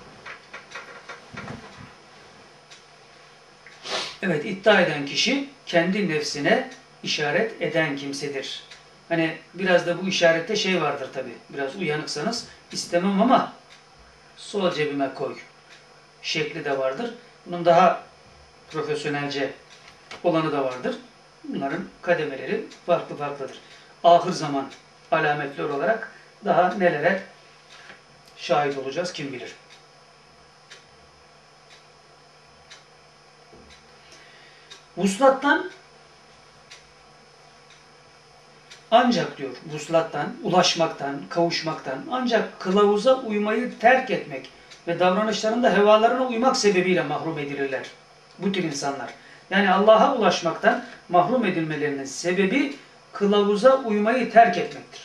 Evet, iddia eden kişi kendi nefsine işaret eden kimsedir. Hani biraz da bu işarette şey vardır tabi. Biraz uyanıksanız istemem ama sol cebime koy şekli de vardır. Bunun daha profesyonelce olanı da vardır. Bunların kademeleri farklı farklıdır. Ahir zaman alametler olarak daha nelere şahit olacağız kim bilir. Vuslattan ancak diyor, vuslattan, ulaşmaktan, kavuşmaktan ancak kılavuza uymayı terk etmek ve davranışlarında hevalarına uymak sebebiyle mahrum edilirler. Bu tür insanlar. Yani Allah'a ulaşmaktan mahrum edilmelerinin sebebi kılavuza uymayı terk etmektir.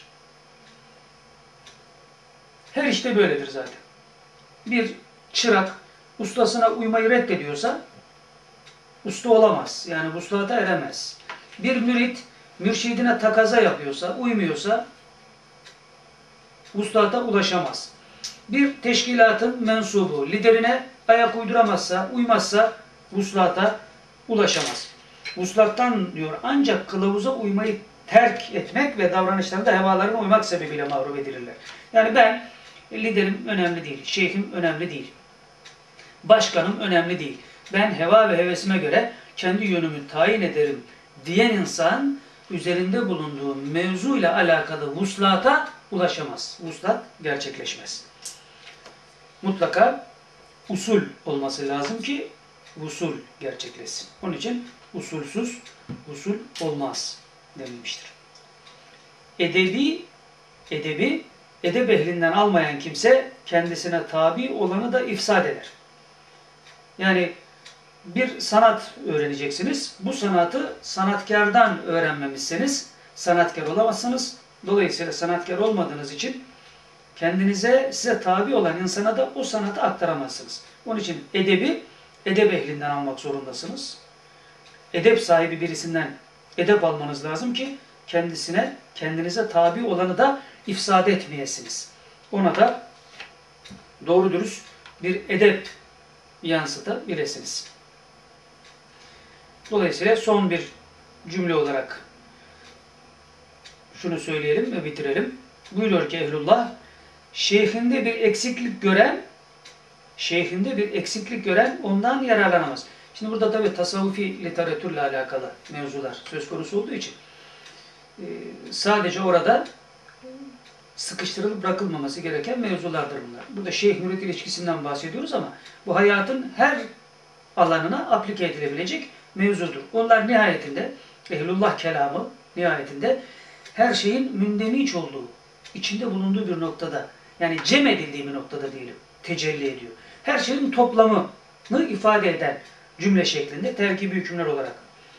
Her işte böyledir zaten. Bir çırak ustasına uymayı reddediyorsa usta olamaz. Yani vuslata eremez. Bir mürit mürşidine takaza yapıyorsa, uymuyorsa vuslata ulaşamaz. Bir teşkilatın mensubu liderine ayak uyduramazsa, uymazsa vuslata ulaşamaz. Vuslattan diyor ancak kılavuza uymayı terk etmek ve davranışlarında hevalarına uymak sebebiyle mahrum edilirler. Yani ben liderim önemli değil, şeyhim önemli değil, başkanım önemli değil. Ben heva ve hevesime göre kendi yönümü tayin ederim diyen insan üzerinde bulunduğu mevzuyla alakalı vuslata ulaşamaz. Vuslat gerçekleşmez. Mutlaka usul olması lazım ki vusul gerçekleşsin. Onun için usulsüz usul olmaz denilmiştir. Edebi, edebi, edeb ehlinden almayan kimse kendisine tabi olanı da ifsad eder. Yani bir sanat öğreneceksiniz. Bu sanatı sanatkardan öğrenmemişseniz sanatkar olamazsınız. Dolayısıyla sanatkar olmadığınız için kendinize, size tabi olan insana da o sanatı aktaramazsınız. Onun için edebi, edeb ehlinden almak zorundasınız. Edep sahibi birisinden edep almanız lazım ki kendisine, kendinize tabi olanı da ifsad etmeyesiniz. Ona da doğru dürüst bir edep yansıtabilirsiniz. Dolayısıyla son bir cümle olarak şunu söyleyelim ve bitirelim. Buyuruyor ki Ehlullah, şeyhinde bir eksiklik gören, şeyhinde bir eksiklik gören ondan yararlanamaz. Şimdi burada tabii tasavvufi literatürle alakalı mevzular söz konusu olduğu için sadece orada sıkıştırılıp bırakılmaması gereken mevzulardır bunlar. Burada şeyh-mürit ilişkisinden bahsediyoruz ama bu hayatın her alanına aplike edilebilecek mevzudur. Onlar nihayetinde, ehlullah kelamı nihayetinde her şeyin mündemiş olduğu, içinde bulunduğu bir noktada, yani cem edildiği bir noktada diyelim, tecelli ediyor. Her şeyin toplamını ifade eden cümle şeklinde terkibi hükümler olarak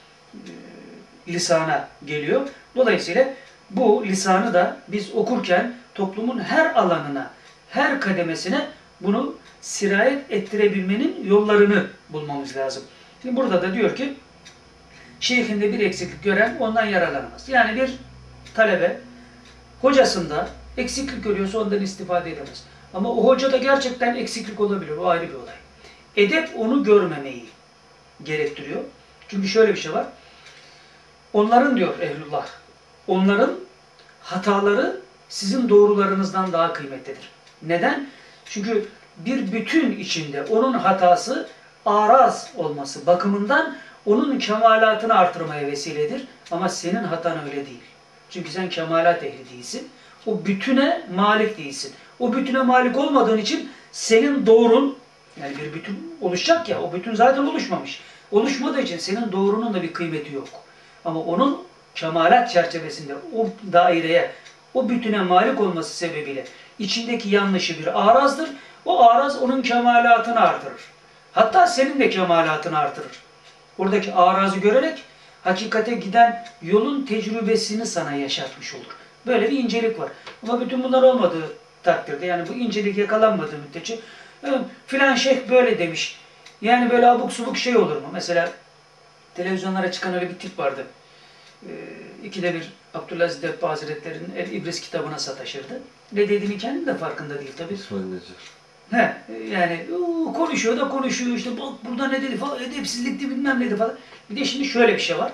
e, lisana geliyor. Dolayısıyla bu lisanı da biz okurken toplumun her alanına, her kademesine bunu sirayet ettirebilmenin yollarını bulmamız lazım. Şimdi burada da diyor ki, şeyhinde bir eksiklik gören ondan yararlanamaz. Yani bir talebe hocasında eksiklik görüyorsa ondan istifade edemez. Ama o hocada gerçekten eksiklik olabilir. O ayrı bir olay. Edep onu görmemeyi gerektiriyor. Çünkü şöyle bir şey var. Onların diyor ehlullah, onların hataları sizin doğrularınızdan daha kıymetlidir. Neden? Çünkü bir bütün içinde onun hatası araz olması bakımından onun kemalatını artırmaya vesiledir. Ama senin hatan öyle değil. Çünkü sen kemalat ehli değilsin. O bütüne malik değilsin. O bütüne malik olmadığın için senin doğrun, yani bir bütün oluşacak ya, o bütün zaten oluşmamış. Oluşmadığı için senin doğrunun da bir kıymeti yok. Ama onun kemalat çerçevesinde o daireye, o bütüne malik olması sebebiyle içindeki yanlışı bir arazdır. O araz onun kemalatını artırır. Hatta senin de kemalatını artırır. Oradaki arazı görerek hakikate giden yolun tecrübesini sana yaşatmış olur. Böyle bir incelik var. Ama bütün bunlar olmadığı takdirde, yani bu incelik yakalanmadığı müddetçe filan şeyh böyle demiş. Yani böyle abuk subuk şey olur mu? Mesela televizyonlara çıkan öyle bir tip vardı. Ee, ikide bir Abdülaziz Debbi Hazretleri'nin El İbris kitabına sataşırdı. Ne dediğini kendi de farkında değil tabii. He, yani uu, konuşuyor da konuşuyor işte bak burada ne dedi falan, edepsizlikti bilmem neydi falan. Bir de şimdi şöyle bir şey var.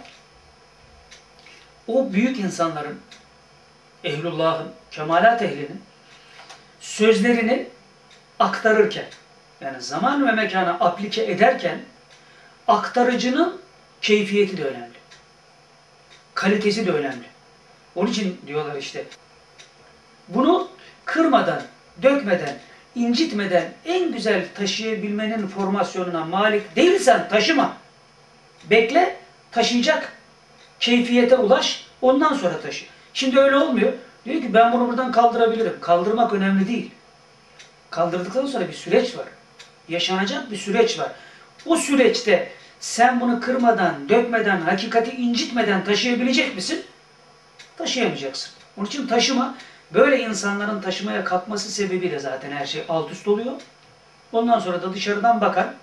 O büyük insanların, ehlullahın, kemalat ehlinin sözlerini aktarırken, yani zaman ve mekana aplike ederken aktarıcının keyfiyeti de önemli. Kalitesi de önemli. Onun için diyorlar işte, bunu kırmadan, dökmeden, incitmeden en güzel taşıyabilmenin formasyonuna malik değilsen taşıma. Bekle, taşıyacak keyfiyete ulaş, ondan sonra taşı. Şimdi öyle olmuyor. Diyor ki ben bunu buradan kaldırabilirim. Kaldırmak önemli değil. Kaldırdıktan sonra bir süreç var. Yaşanacak bir süreç var. O süreçte sen bunu kırmadan, dökmeden, hakikati incitmeden taşıyabilecek misin? Taşıyamayacaksın. Onun için taşıma, böyle insanların taşımaya kalkması sebebiyle zaten her şey alt üst oluyor. Ondan sonra da dışarıdan bakan,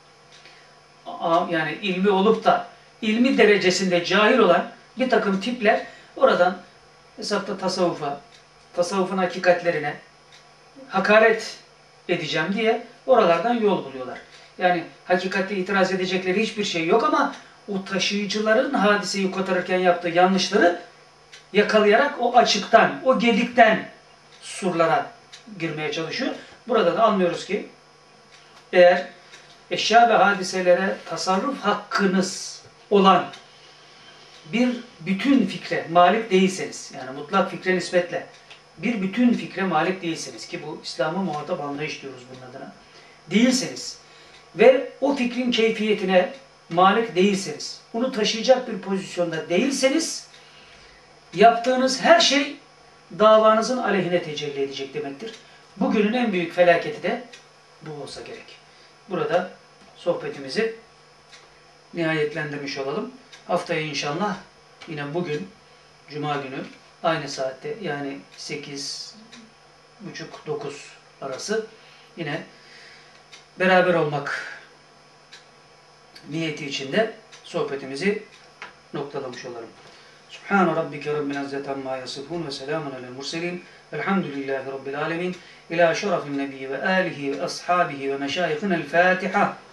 yani ilmi olup da ilmi derecesinde cahil olan bir takım tipler oradan hesapta tasavvufa, tasavvufun hakikatlerine hakaret edeceğim diye oralardan yol buluyorlar. Yani hakikatte itiraz edecekleri hiçbir şey yok ama o taşıyıcıların hadiseyi kotarırken yaptığı yanlışları yakalayarak o açıktan, o gedikten surlara girmeye çalışıyor. Burada da anlıyoruz ki eğer eşya ve hadiselere tasarruf hakkınız olan bir bütün fikre malik değilseniz, yani mutlak fikre nispetle bir bütün fikre malik değilseniz, ki bu İslam'a muhatap anlayış diyoruz bunun adına, değilseniz ve o fikrin keyfiyetine malik değilseniz, onu taşıyacak bir pozisyonda değilseniz, yaptığınız her şey davanızın aleyhine tecelli edecek demektir. Bugünün en büyük felaketi de bu olsa gerek. Burada sohbetimizi nihayetlendirmiş olalım. Haftaya inşallah yine bugün Cuma günü aynı saatte, yani sekiz buçuk dokuz arası yine beraber olmak niyeti içinde sohbetimizi noktalamış olalım. Subhan rabbike rabbil izzati amma yasifun ve selamun alel murselin. Elhamdülillahi rabbil alamin. İlâ şerefin nebiyyi ve âlihi ve ashabihi ve meşâyihinel Fâtiha.